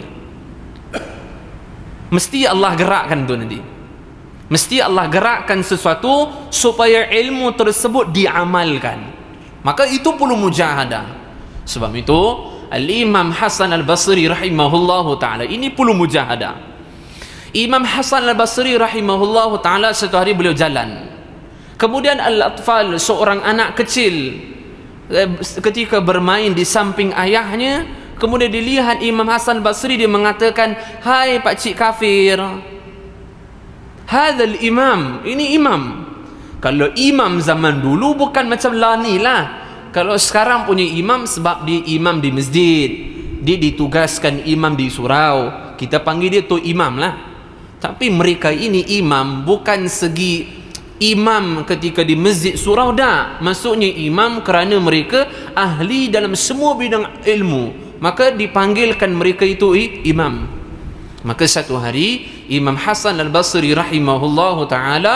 Mesti Allah gerakkan tu nanti. Mesti Allah gerakkan sesuatu supaya ilmu tersebut diamalkan. Maka itu perlu mujahadah. Sebab itu Al-Imam Hasan Al-Basri rahimahullahu ta'ala, ini perlu mujahadah. Imam Hasan Al-Basri rahimahullahu ta'ala, satu hari beliau jalan, kemudian al-atfal, seorang anak kecil, ketika bermain di samping ayahnya, kemudian dilihat Imam Hasan Al-Basri, dia mengatakan, hai pakcik kafir, hadzal imam, ini imam. Kalau imam zaman dulu bukan macam lah ni lah. Kalau sekarang punya imam, sebab dia imam di masjid, dia ditugaskan imam di surau, kita panggil dia tu imam lah. Tapi mereka ini imam bukan segi imam ketika di masjid surau, dah. Maksudnya imam kerana mereka ahli dalam semua bidang ilmu, maka dipanggilkan mereka itu imam. Maka satu hari Imam Hasan Al-Basri rahimahullahu ta'ala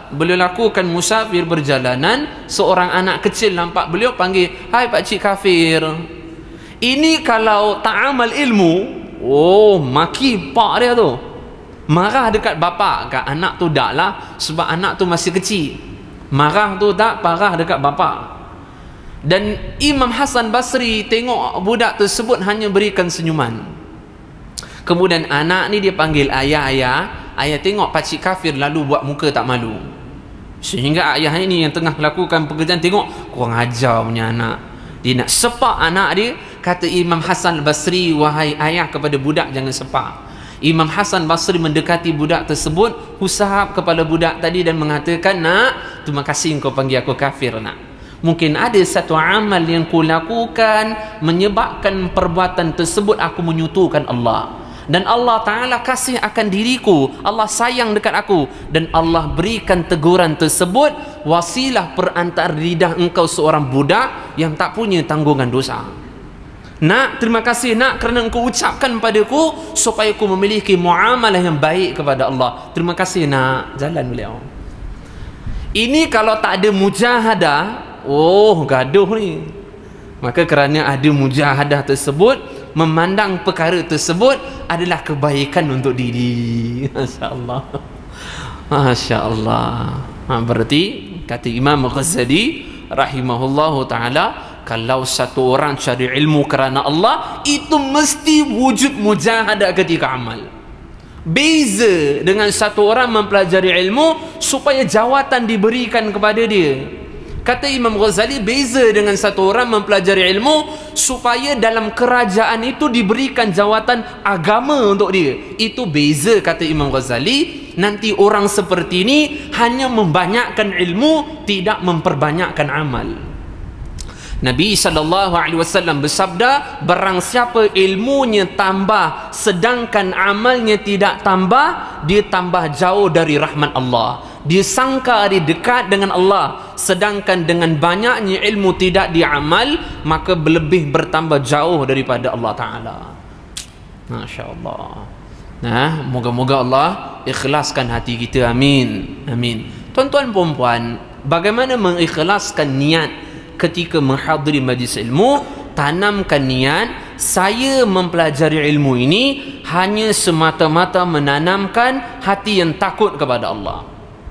beliau lakukan musafir berjalanan, seorang anak kecil nampak beliau panggil, "Hai pak cik kafir." Ini kalau tak amal ilmu, oh maki pak dia tu, marah dekat bapa. Kat anak tu tak lah, sebab anak tu masih kecil. Marah tu tak, parah dekat bapa. Dan Imam Hasan Basri tengok budak tersebut hanya berikan senyuman. Kemudian anak ni dia panggil ayah, ayah, ayah tengok pakcik kafir lalu buat muka tak malu. Sehingga ayah ini yang tengah lakukan pekerjaan tengok, kurang ajar punya anak. Dia nak sepak anak dia. Kata Imam Hasan Basri, "Wahai ayah kepada budak jangan sepak." Imam Hasan Basri mendekati budak tersebut, usahap kepala budak tadi dan mengatakan, "Nak, terima kasih kau panggil aku kafir nak. Mungkin ada satu amal yang ku lakukan menyebabkan perbuatan tersebut aku menyutukan Allah. Dan Allah Ta'ala kasih akan diriku, Allah sayang dekat aku, dan Allah berikan teguran tersebut wasilah perantara lidah engkau seorang budak yang tak punya tanggungan dosa. Nak, terima kasih nak kerana engkau ucapkan padaku supaya aku memiliki muamalah yang baik kepada Allah. Terima kasih nak." Jalan beliau. Ini kalau tak ada mujahadah, oh gaduh ni. Maka kerana ada mujahadah tersebut, memandang perkara tersebut adalah kebaikan untuk diri. Masya Allah, Masya Allah. Ha, berarti kata Imam Ghazali rahimahullahu ta'ala, kalau satu orang cari ilmu kerana Allah, itu mesti wujud mujahadah ketika amal. Beza dengan satu orang mempelajari ilmu supaya jawatan diberikan kepada dia. Kata Imam Ghazali, beza dengan satu orang mempelajari ilmu supaya dalam kerajaan itu diberikan jawatan agama untuk dia. Itu beza, kata Imam Ghazali. Nanti orang seperti ini hanya membanyakkan ilmu, tidak memperbanyakkan amal. Nabi sallallahu alaihi wasallam bersabda, barang siapa ilmunya tambah sedangkan amalnya tidak tambah, dia tambah jauh dari rahmat Allah. Dia sangka dia dekat dengan Allah, sedangkan dengan banyaknya ilmu tidak diamal, maka lebih bertambah jauh daripada Allah Ta'ala. Masya Allah. Nah, moga-moga Allah ikhlaskan hati kita. Amin. Amin. Tuan-tuan perempuan, bagaimana mengikhlaskan niat ketika menghadiri majlis ilmu? Tanamkan niat, saya mempelajari ilmu ini hanya semata-mata menanamkan hati yang takut kepada Allah,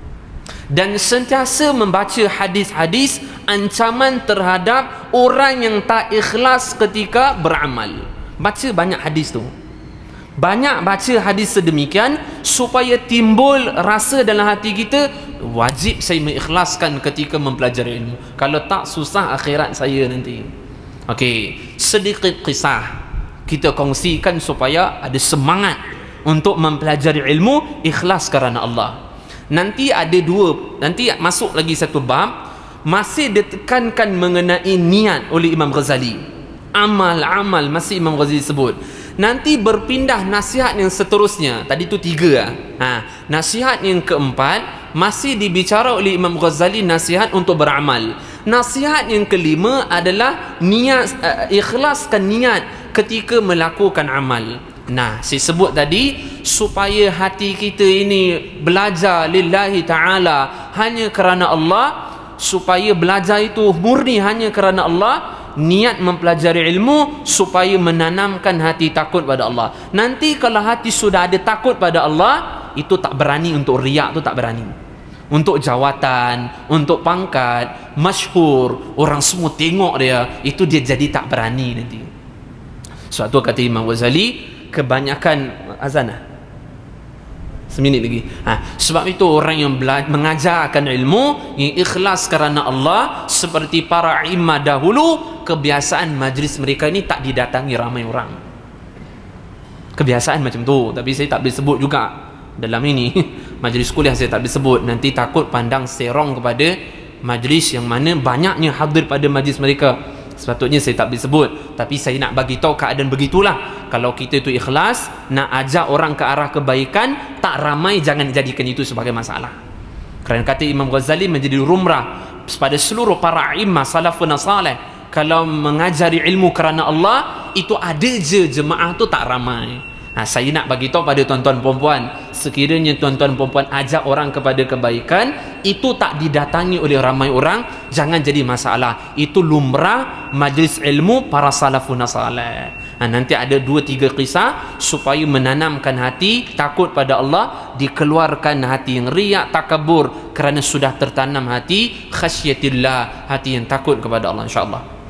dan sentiasa membaca hadis-hadis ancaman terhadap orang yang tak ikhlas ketika beramal. Baca banyak hadis tu, banyak baca hadis sedemikian supaya timbul rasa dalam hati kita, wajib saya mengikhlaskan ketika mempelajari ilmu. Kalau tak, susah akhirat saya nanti. Okey, sedikit kisah kita kongsikan supaya ada semangat untuk mempelajari ilmu, ikhlas kerana Allah. Nanti ada dua, nanti masuk lagi satu bab, masih ditekankan mengenai niat oleh Imam Ghazali. Amal-amal masih Imam Ghazali sebut. Nanti berpindah nasihat yang seterusnya. Tadi tu tiga. Ha, nasihat yang keempat masih dibicara oleh Imam Ghazali, nasihat untuk beramal. Nasihat yang kelima adalah niat, uh, ikhlaskan niat ketika melakukan amal. Nah, saya sebut tadi, supaya hati kita ini belajar lillahi ta'ala hanya kerana Allah, supaya belajar itu murni hanya kerana Allah, niat mempelajari ilmu supaya menanamkan hati takut pada Allah. Nanti kalau hati sudah ada takut pada Allah, itu tak berani untuk riak, tu tak berani. Untuk jawatan, untuk pangkat, masyhur, orang semua tengok dia, itu dia jadi tak berani nanti. Sebab tu kata Imam Ghazali, kebanyakan azan lah, seminit lagi. Ha, sebab itu orang yang mengajarkan ilmu yang ikhlas kerana Allah, seperti para imam dahulu, kebiasaan majlis mereka ini tak didatangi ramai orang. Kebiasaan macam tu, tapi saya tak boleh sebut juga dalam ini. Majlis kuliah saya tak boleh sebut, nanti takut pandang serong kepada majlis yang mana banyaknya hadir pada majlis mereka. Sepatutnya saya tak boleh sebut, tapi saya nak bagi tahu keadaan begitulah. Kalau kita itu ikhlas nak ajak orang ke arah kebaikan, tak ramai, jangan jadikan itu sebagai masalah. Kerana kata Imam Ghazali, menjadi rumrah pada seluruh para imam salafun salih, kalau mengajari ilmu kerana Allah, itu ada je jemaah tu tak ramai. Ha, saya nak bagi tahu pada tuan-tuan perempuan, sekiranya tuan-tuan perempuan ajak orang kepada kebaikan, itu tak didatangi oleh ramai orang, jangan jadi masalah. Itu lumrah majlis ilmu para salafun salih. Ha, nanti ada dua tiga kisah supaya menanamkan hati takut pada Allah, dikeluarkan hati yang riak, takabur, kerana sudah tertanam hati khasyatillah, hati yang takut kepada Allah, insya-Allah.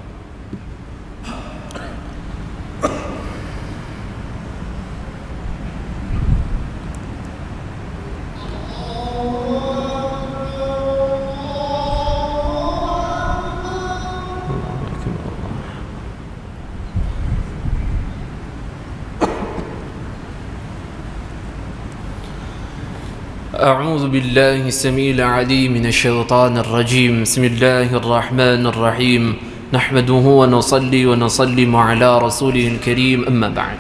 أعوذ بالله السميع العليم من الشيطان الرجيم بسم الله الرحمن الرحيم نحمده ونصلي ونسلم على رسوله الكريم أما بعد.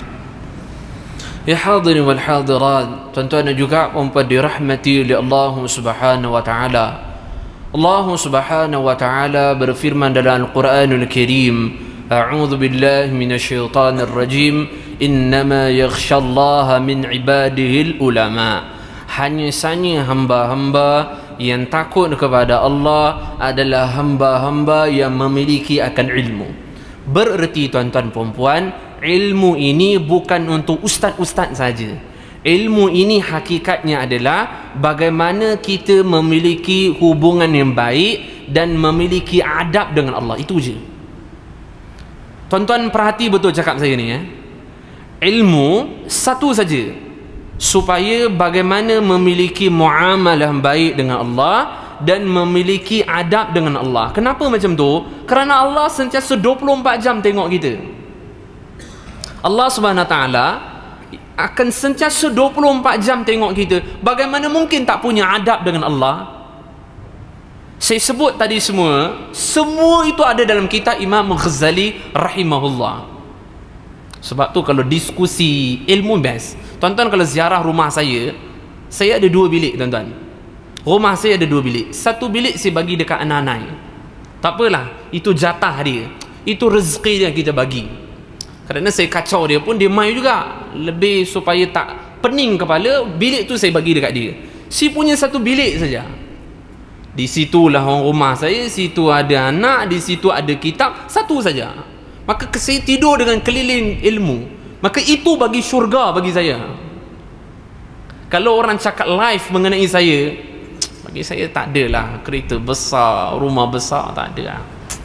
Ya hadirin wal hadirat, tuan-tuan dan juga puan-puan dirahmati oleh Allah Subhanahu wa taala. Allah Subhanahu wa taala berfirman dalam Al-Quranul Karim, A'udzu billahi minasyaitonir rajim, innama yakhshallaha min ibadihil ulama. Hanya sahaja hamba-hamba yang takut kepada Allah adalah hamba-hamba yang memiliki akan ilmu. Bererti tuan-tuan perempuan, ilmu ini bukan untuk ustaz-ustaz saja. Ilmu ini hakikatnya adalah bagaimana kita memiliki hubungan yang baik dan memiliki adab dengan Allah. Itu je. Tuan-tuan perhati betul cakap saya ni ya. Ilmu satu saja, supaya bagaimana memiliki muamalah baik dengan Allah dan memiliki adab dengan Allah. Kenapa macam tu? Kerana Allah sentiasa dua puluh empat jam tengok kita. Allah Subhanahu Wa Taala akan sentiasa dua puluh empat jam tengok kita. Bagaimana mungkin tak punya adab dengan Allah? Saya sebut tadi semua, semua itu ada dalam kitab Imam Ghazali rahimahullah. Sebab tu kalau diskusi ilmu best, tuan-tuan kalau ziarah rumah saya, saya ada dua bilik tuan-tuan. Rumah saya ada dua bilik. Satu bilik saya bagi dekat anak-anak. Tak apalah, itu jatah dia, itu rezeki yang kita bagi. Kerana saya kacau dia pun, dia mai juga. Lebih supaya tak pening kepala, bilik tu saya bagi dekat dia. Si punya satu bilik saja. Di situlah orang rumah saya, situ ada anak, di situ ada kitab, satu saja. Maka saya tidur dengan keliling ilmu. Maka itu bagi syurga bagi saya. Kalau orang cakap live mengenai saya, bagi saya tak adalah kereta besar, rumah besar, tak ada.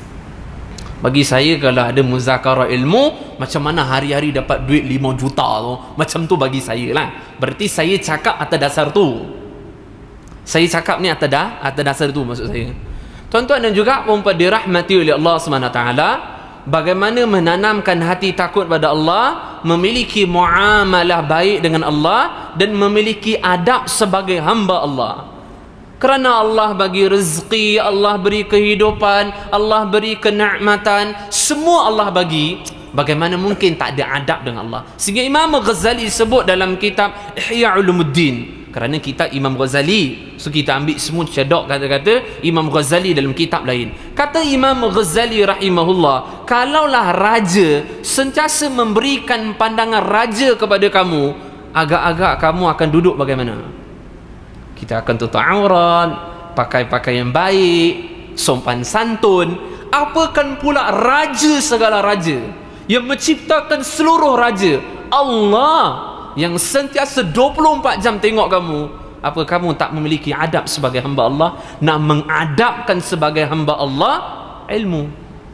Bagi saya kalau ada muzakarah ilmu, macam mana hari-hari dapat duit lima juta tu, macam tu bagi saya lah. Berarti saya cakap atas dasar tu. Saya cakap ni atas, dah, atas dasar tu maksud saya. Tuan-tuan dan juga puan-puan dirahmati oleh Allah Subhanahu Wa Taala, bagaimana menanamkan hati takut pada Allah, memiliki muamalah baik dengan Allah dan memiliki adab sebagai hamba Allah. Kerana Allah bagi rezeki, Allah beri kehidupan, Allah beri kenikmatan, semua Allah bagi. Bagaimana mungkin tak ada adab dengan Allah? Sehingga Imam Ghazali sebut dalam kitab Ihya Ulumuddin. Kerana kita Imam Ghazali, so kita ambil semua cedok kata-kata Imam Ghazali dalam kitab lain. Kata Imam Ghazali rahimahullah, kalaulah raja sentiasa memberikan pandangan raja kepada kamu, agak-agak kamu akan duduk bagaimana? Kita akan tutup aurat, pakai pakaian baik, sopan santun. Apakan pula raja segala raja yang menciptakan seluruh raja, Allah yang sentiasa dua puluh empat jam tengok kamu, apa kamu tak memiliki adab sebagai hamba Allah? Nak mengadabkan sebagai hamba Allah ilmu.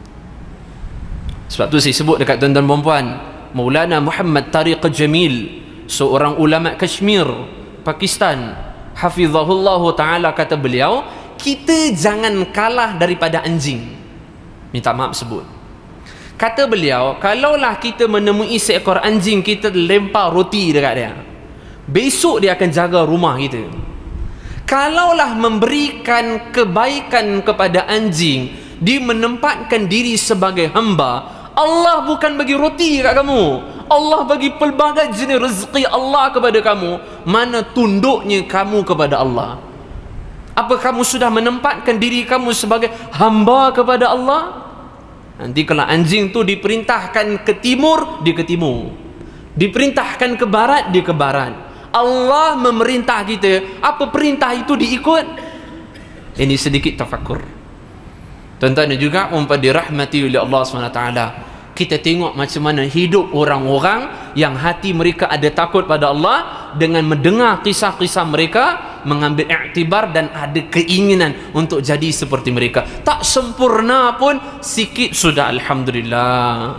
Sebab tu saya sebut dekat tuan-tuan perempuan, Maulana Muhammad Tariq Jamil, seorang ulama Kashmir, Pakistan, hafizahullah ta'ala, kata beliau, kita jangan kalah daripada anjing. Minta maaf sebut. Kata beliau, kalaulah kita menemui seekor anjing, kita lempar roti dekat dia, besok dia akan jaga rumah kita. Kalaulah memberikan kebaikan kepada anjing, dia menempatkan diri sebagai hamba, Allah bukan bagi roti dekat kamu, Allah bagi pelbagai jenis rezeki Allah kepada kamu. Mana tunduknya kamu kepada Allah? Apa kamu sudah menempatkan diri kamu sebagai hamba kepada Allah? Nanti kalau anjing tu diperintahkan ke timur, dia ke timur. Diperintahkan ke barat, dia ke barat. Allah memerintah kita, apa perintah itu diikut. Ini sedikit tafakur. Tuan-tuan dan juga umpama dirahmati oleh Allah subhanahu wa taala, kita tengok macam mana hidup orang-orang yang hati mereka ada takut pada Allah, dengan mendengar kisah-kisah mereka mengambil iktibar dan ada keinginan untuk jadi seperti mereka. Tak sempurna pun sikit sudah, alhamdulillah.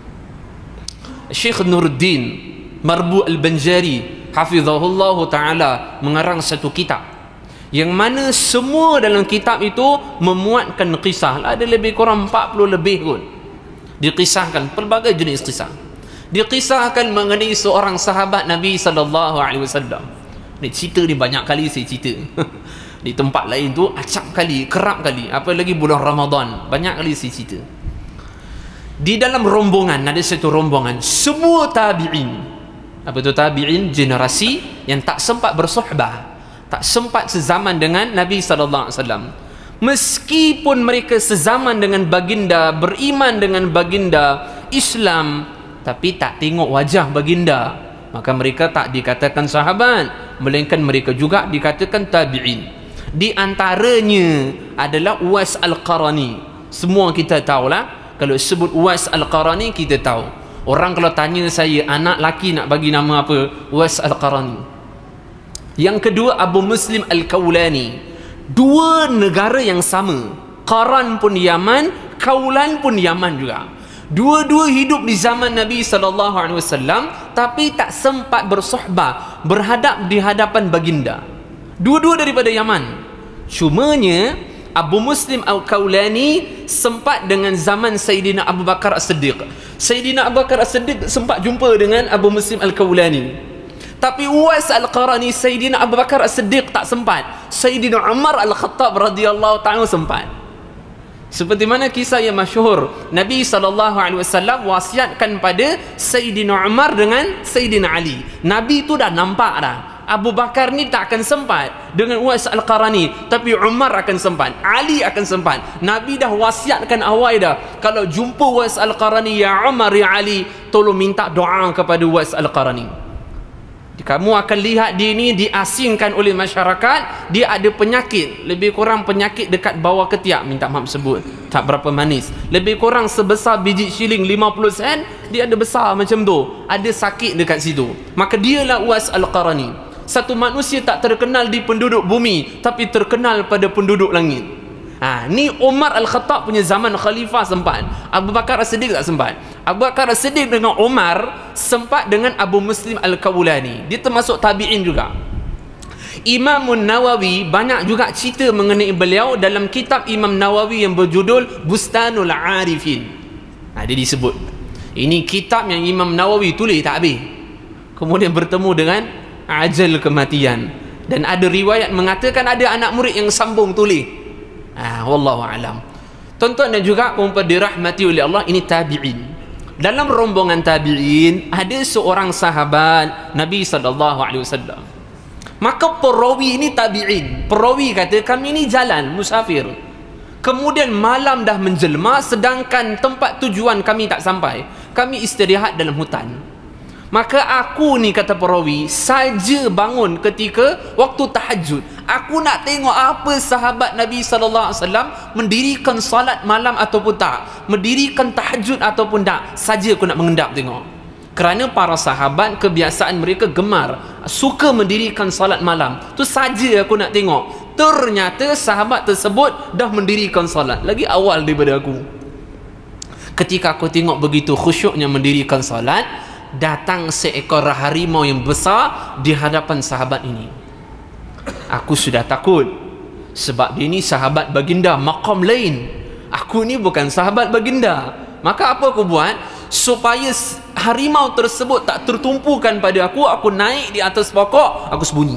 Syekh Nuruddin Marbu Al-Banjari hafizahullah ta'ala mengarang satu kitab yang mana semua dalam kitab itu memuatkan kisah. Ada lebih kurang empat puluh lebih kot, dikisahkan pelbagai jenis kisah. Dikisahkan mengenai seorang sahabat Nabi sallallahu alaihi wasallam. Ni cerita ni banyak kali saya cerita. Di tempat lain tu acap kali, kerap kali, apa lagi bulan Ramadan, banyak kali saya cerita. Di dalam rombongan, ada satu rombongan semua tabi'in. Apa tu tabi'in? Generasi yang tak sempat bersohbah, tak sempat sezaman dengan Nabi sallallahu alaihi wasallam. Meskipun mereka sezaman dengan baginda, beriman dengan baginda, Islam, tapi tak tengok wajah baginda, maka mereka tak dikatakan sahabat, melainkan mereka juga dikatakan tabi'in. Di antaranya adalah Uwais Al-Qarani. Semua kita tahulah, kalau sebut Uwais Al-Qarani kita tahu. Orang kalau tanya saya, anak laki nak bagi nama apa? Uwais Al-Qarani. Yang kedua Abu Muslim Al-Kaulani. Dua negara yang sama, Qaran pun Yaman, Kaulan pun Yaman juga. Dua-dua hidup di zaman Nabi sallallahu alaihi wasallam, tapi tak sempat bersohbah, berhadap di hadapan baginda. Dua-dua daripada Yaman. Cumanya Abu Muslim Al-Kaulani sempat dengan zaman Sayyidina Abu Bakar As-Siddiq. Sayyidina Abu Bakar As-Siddiq sempat jumpa dengan Abu Muslim Al-Kaulani. Tapi Uwais Al-Qarani, Sayyidina Abu Bakar As-Siddiq tak sempat. Sayyidina Umar Al-Khattab radhiyallahu ta'ala sempat. Seperti mana kisah yang masyhur, Nabi sallallahu alaihi wasallam wasiatkan pada Sayyidina Umar dengan Sayyidina Ali. Nabi tu dah nampak dah, Abu Bakar ni tak akan sempat dengan Uwais Al-Qarani, tapi Umar akan sempat, Ali akan sempat. Nabi dah wasiatkan awal dah, kalau jumpa Uwais Al-Qarani, ya Umar, ya Ali, tolong minta doa kepada Uwais Al-Qarani. Kamu akan lihat dia ni diasingkan oleh masyarakat, dia ada penyakit, lebih kurang penyakit dekat bawah ketiak, minta maaf sebut, tak berapa manis, lebih kurang sebesar biji shilling lima puluh sen, dia ada besar macam tu, ada sakit dekat situ. Maka dialah Uwais Al-Qarani, satu manusia tak terkenal di penduduk bumi, tapi terkenal pada penduduk langit. Ha, ni Umar Al-Khattab punya zaman khalifah sempat, Abu Bakar As-Siddiq tak sempat. Abu Bakar As-Siddiq dengan Umar sempat dengan Abu Muslim Al-Kaulani, dia termasuk tabi'in juga. Imam Nawawi banyak juga cerita mengenai beliau dalam kitab Imam Nawawi yang berjudul Bustanul Arifin. Ha, dia disebut ini kitab yang Imam Nawawi tulis tak habis, kemudian bertemu dengan ajal kematian, dan ada riwayat mengatakan ada anak murid yang sambung tulis. Ah, wallahu alam. Tuan-tuan dan juga umpama dirahmati oleh Allah, ini tabi'in. Dalam rombongan tabi'in ada seorang sahabat Nabi sallallahu alaihi wasallam. Maka perawi ini tabi'in. Perawi kata, kami ni jalan musafir, kemudian malam dah menjelma, sedangkan tempat tujuan kami tak sampai. Kami istirahat dalam hutan. Maka aku ni, kata perawi, saja bangun ketika waktu tahajud. Aku nak tengok apa sahabat Nabi sallallahu alaihi wasallam mendirikan salat malam ataupun tak, mendirikan tahajud ataupun tak, saja aku nak mengendap tengok. Kerana para sahabat kebiasaan mereka gemar, suka mendirikan salat malam. Tu saja aku nak tengok. Ternyata sahabat tersebut dah mendirikan salat lagi awal daripada aku. Ketika aku tengok begitu khusyuknya mendirikan salat, datang seekor harimau yang besar di hadapan sahabat ini. Aku sudah takut, sebab dia ni sahabat baginda, maqam lain. Aku ni bukan sahabat baginda. Maka apa aku buat? Supaya harimau tersebut tak tertumpukan pada aku, aku naik di atas pokok, aku sembunyi.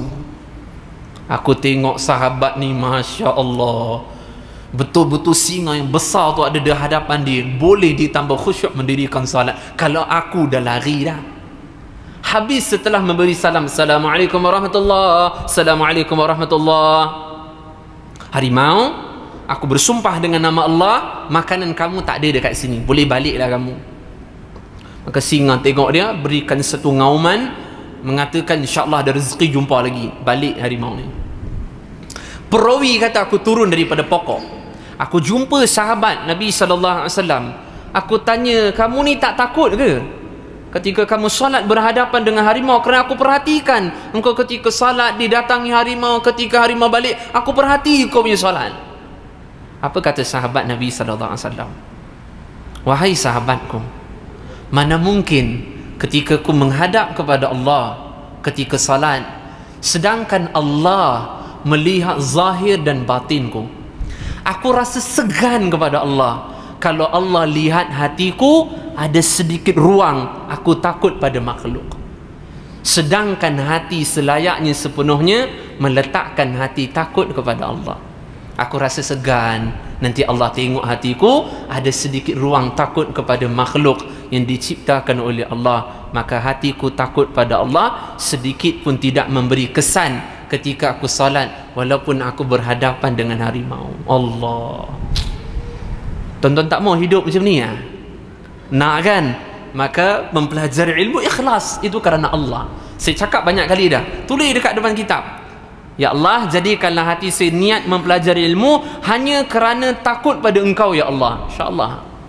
Aku tengok sahabat ni, Masya Allah, betul-betul singa yang besar tu ada di hadapan dia, boleh ditambah khusyuk mendirikan salat. Kalau aku dah lari dah. Habis setelah memberi salam, Assalamualaikum warahmatullahi, Assalamualaikum warahmatullahi, harimau, aku bersumpah dengan nama Allah, makanan kamu tak ada dekat sini, boleh baliklah kamu. Maka singa tengok dia, berikan satu ngauman, mengatakan insyaAllah ada rezeki jumpa lagi. Balik harimau ni. Perawi kata, aku turun daripada pokok, aku jumpa sahabat Nabi sallallahu alaihi wasallam. Aku tanya, kamu ni tak takut ke ketika kamu solat berhadapan dengan harimau? Kerana aku perhatikan engkau ketika solat didatangi harimau, ketika harimau balik, aku perhati kau punya solat. Apa kata sahabat Nabi sallallahu alaihi wasallam? Wahai sahabatku, mana mungkin ketika aku menghadap kepada Allah ketika salat, sedangkan Allah melihat zahir dan batinku. Aku rasa segan kepada Allah kalau Allah lihat hatiku ada sedikit ruang, aku takut pada makhluk. Sedangkan hati selayaknya sepenuhnya meletakkan hati takut kepada Allah. Aku rasa segan nanti Allah tengok hatiku ada sedikit ruang takut kepada makhluk yang diciptakan oleh Allah, maka hatiku takut pada Allah, sedikit pun tidak memberi kesan ketika aku salat walaupun aku berhadapan dengan harimau. Allah. Tuan-tuan tak mau hidup macam ni ya? Nak kan? Maka mempelajari ilmu ikhlas itu kerana Allah. Saya cakap banyak kali dah, tulis dekat depan kitab, ya Allah, jadikanlah hati saya niat mempelajari ilmu hanya kerana takut pada Engkau ya Allah. InsyaAllah.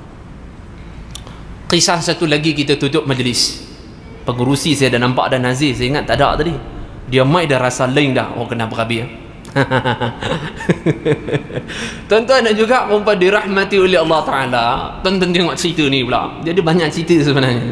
Kisah satu lagi kita tutup majlis. Pengurusi saya dah nampak dah nazir, saya ingat tak ada tadi. Dia mai dah rasa lain dah. Oh, kena berabi. Tuan-tuan dan juga perempuan dirahmati oleh Allah Ta'ala, tuan-tuan tengok cerita ni pula. Dia ada banyak cerita sebenarnya.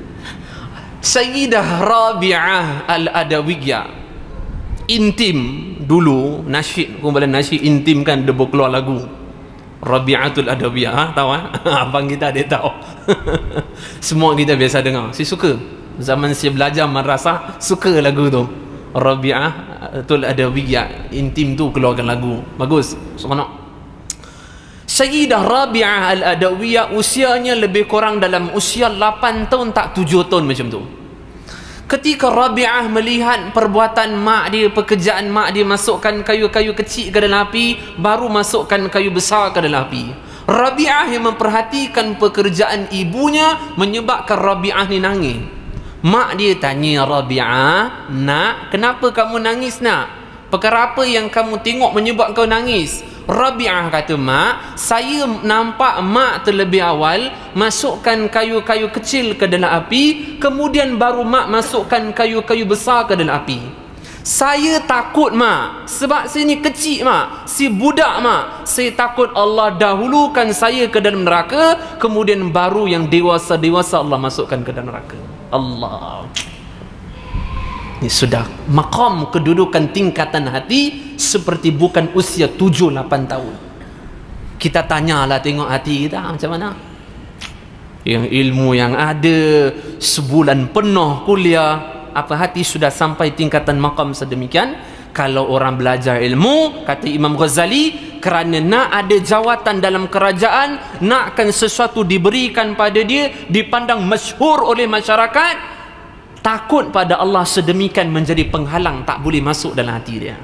Sayyidah Rabi'ah Al-Adawiyah, intim dulu, nasyid, kumpulan nasyid intim kan, dia berkeluar lagu Rabi'atul Adawiyah, ha? Tahu ha? Abang kita dia tahu. Semua kita biasa dengar. Saya suka, zaman saya belajar madrasah, suka lagu tu, Rabi'atul Adawiyah, intim tu keluarkan lagu bagus, seronok. Sayyidah Rabi'ah Al-Adawiyah usianya lebih kurang dalam usia lapan tahun tak tujuh tahun macam tu. Ketika Rabi'ah melihat perbuatan mak dia, pekerjaan mak dia, masukkan kayu-kayu kecil ke dalam api, baru masukkan kayu besar ke dalam api. Rabi'ah yang memperhatikan pekerjaan ibunya menyebabkan Rabi'ah ni nangis. Mak dia tanya Rabi'ah, nak, kenapa kamu nangis nak? Perkara apa yang kamu tengok menyebabkan kau nangis? Rabi'ah kata, mak, saya nampak mak terlebih awal masukkan kayu-kayu kecil ke dalam api, kemudian baru mak masukkan kayu-kayu besar ke dalam api. Saya takut mak, sebab saya ni kecil mak, si budak mak, saya takut Allah dahulukan saya ke dalam neraka, kemudian baru yang dewasa-dewasa Allah masukkan ke dalam neraka. Allah. Ini sudah maqam kedudukan tingkatan hati seperti bukan usia tujuh lapan tahun. Kita tanyalah, tengok hati kita macam mana. Yang ilmu yang ada, sebulan penuh kuliah, apa hati sudah sampai tingkatan maqam sedemikian? Kalau orang belajar ilmu, kata Imam Ghazali, kerana nak ada jawatan dalam kerajaan, nakkan sesuatu diberikan pada dia, dipandang masyhur oleh masyarakat, takut pada Allah sedemikian menjadi penghalang, tak boleh masuk dalam hati dia.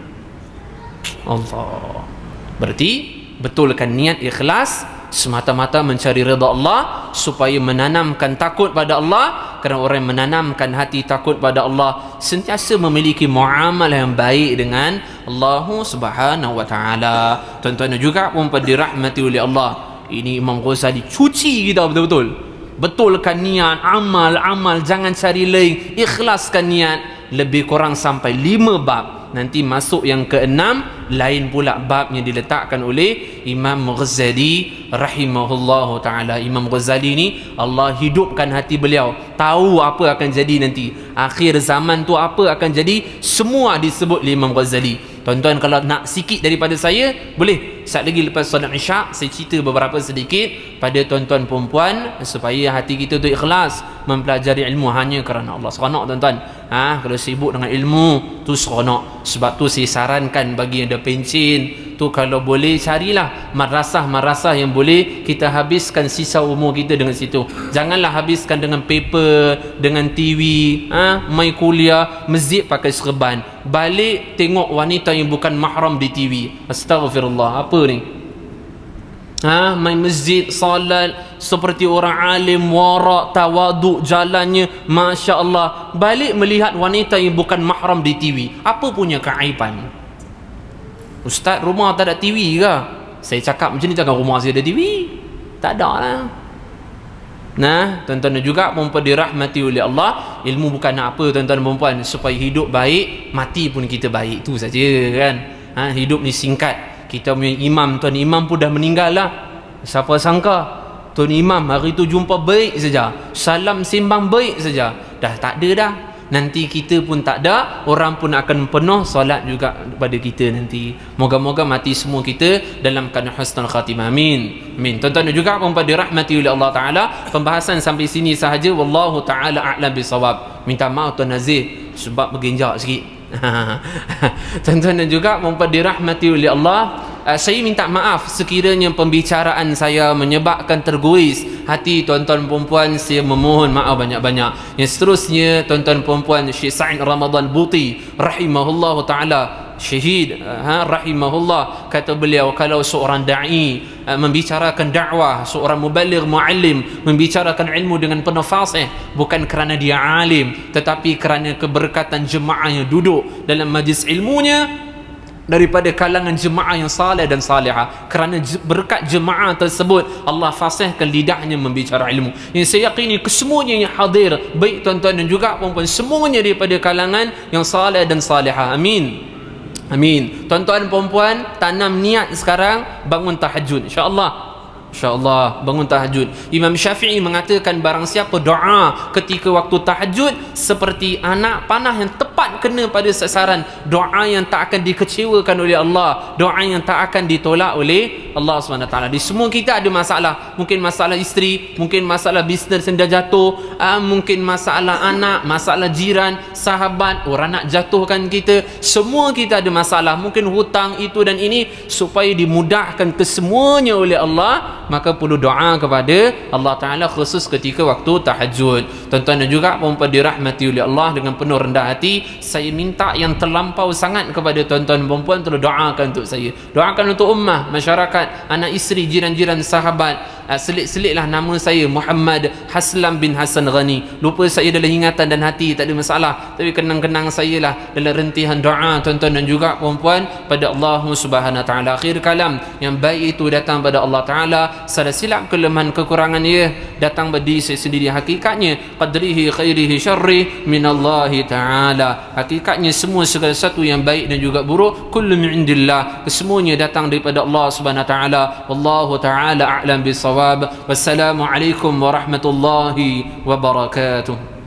Allah. Berarti betulkan niat ikhlas semata-mata mencari redha Allah, supaya menanamkan takut pada Allah. Kerana orang yang menanamkan hati takut pada Allah sentiasa memiliki muamalah yang baik dengan Allah Subhanahu wa taala. Tuan-tuan juga pun dirahmati oleh Allah. Ini Imam Ghazali cuci kita betul-betul. Betulkan niat, amal-amal, jangan cari lain, ikhlaskan niat. Lebih kurang sampai lima bab. Nanti masuk yang keenam, lain pula bab yang diletakkan oleh Imam Ghazali rahimahullahu ta'ala. Imam Ghazali ni Allah hidupkan hati beliau, tahu apa akan jadi nanti, akhir zaman tu apa akan jadi, semua disebut oleh Imam Ghazali. Tuan-tuan kalau nak sikit daripada saya, boleh saat lagi lepas solat isyak saya cerita beberapa sedikit pada tuan-tuan perempuan, supaya hati kita tu ikhlas mempelajari ilmu hanya kerana Allah. Seronok tuan-tuan, ha, kalau sibuk dengan ilmu tu seronok. Sebab tu saya sarankan bagi yang ada pencen tu, kalau boleh carilah madrasah-madrasah yang boleh kita habiskan sisa umur kita dengan situ. Janganlah habiskan dengan paper, dengan T V, ha, mai kuliah, masjid pakai serban, balik tengok wanita yang bukan mahram di T V. Astagfirullah, apa ni? Ha, main masjid, salat seperti orang alim, warak, tawaduk, jalannya Masya Allah, balik melihat wanita yang bukan mahram di T V. Apa punya keaiban? Ustaz, rumah tak ada T V ke? Saya cakap macam ni, jangan rumah saya ada T V. Tak ada lah. Nah, tuan-tuan dan juga perempuan dirahmati oleh Allah, ilmu bukan nak apa tuan-tuan dan perempuan, supaya hidup baik, mati pun kita baik, tu saja kan. Ha, hidup ni singkat. Kita punya imam, tuan imam pun dah meninggal lah. Siapa sangka tuan imam hari tu jumpa baik saja, salam sembang baik saja, dah tak ada dah. Nanti kita pun tak ada, orang pun akan penuh solat juga pada kita nanti. Moga-moga mati semua kita dalam keadaan husnul khatimah. Amin. Amin. Tuan-tuan dan juga perempuan dirahmati oleh Allah Taala, pembahasan sampai sini sahaja. Wallahu taala a'lam bisawab. Minta maaf Tuan Nazir sebab bergenjak sikit. Tuan-tuan dan juga perempuan dirahmati oleh Allah, Uh, saya minta maaf sekiranya pembicaraan saya menyebabkan tergois hati tuan-tuan perempuan. Saya memohon maaf banyak-banyak. Yang seterusnya, tuan-tuan perempuan, Syekh Sa'id Ramadan Buti rahimahullah ta'ala, syahid, ha, rahimahullah, kata beliau, kalau seorang da'i uh, membicarakan dakwah, seorang mubaligh muallim membicarakan ilmu dengan penuh fasih, bukan kerana dia alim, tetapi kerana keberkatan jemaah yang duduk dalam majlis ilmunya daripada kalangan jemaah yang saleh dan salihah, kerana berkat jemaah tersebut Allah fasihkan lidahnya membicara ilmu. Yang saya yakini kesemuanya yang hadir, baik tuan-tuan dan juga perempuan, semuanya daripada kalangan yang saleh dan salihah. Amin. Amin. Tuan-tuan perempuan, tanam niat sekarang bangun tahajud, insya-Allah. InsyaAllah bangun tahajud. Imam Syafi'i mengatakan barang siapa doa ketika waktu tahajud seperti anak panah yang tepat kena pada sasaran, doa yang tak akan dikecewakan oleh Allah, doa yang tak akan ditolak oleh Allah subhanahu wa taala. Di semua kita ada masalah, mungkin masalah isteri, mungkin masalah bisnes yang dah jatuh, uh, mungkin masalah anak, masalah jiran, sahabat, orang nak jatuhkan kita, semua kita ada masalah, mungkin hutang itu dan ini. Supaya dimudahkan kesemuanya oleh Allah, maka perlu doa kepada Allah Ta'ala khusus ketika waktu tahajud. Tuan-tuan dan juga perempuan dirahmati oleh Allah, dengan penuh rendah hati saya minta yang terlampau sangat kepada tuan-tuan perempuan, tolong doakan untuk saya, doakan untuk ummah, masyarakat, anak isteri, jiran-jiran, sahabat. Selit-selitlah nama saya Muhammad Haslam bin Hasan Ghani. Lupa saya dalam ingatan dan hati, tak ada masalah, tapi kenang-kenang saya lah dalam rentihan doa tuan-tuan dan juga perempuan pada Allah Subhanahu wa taala. Akhir kalam, yang baik itu datang pada Allah Taala, salah silap kelemahan kekurangan ia datang pada diri saya sendiri. Hakikatnya qadrihi khairihi syarri minallahi taala. Hakikatnya semua segala sesuatu yang baik dan juga buruk kullu min indillah, kesemuanya datang daripada Allah Subhanahu wa taala. Wallahu taala a'lam bisawab. Wassalamu alaikum warahmatullahi wabarakatuh.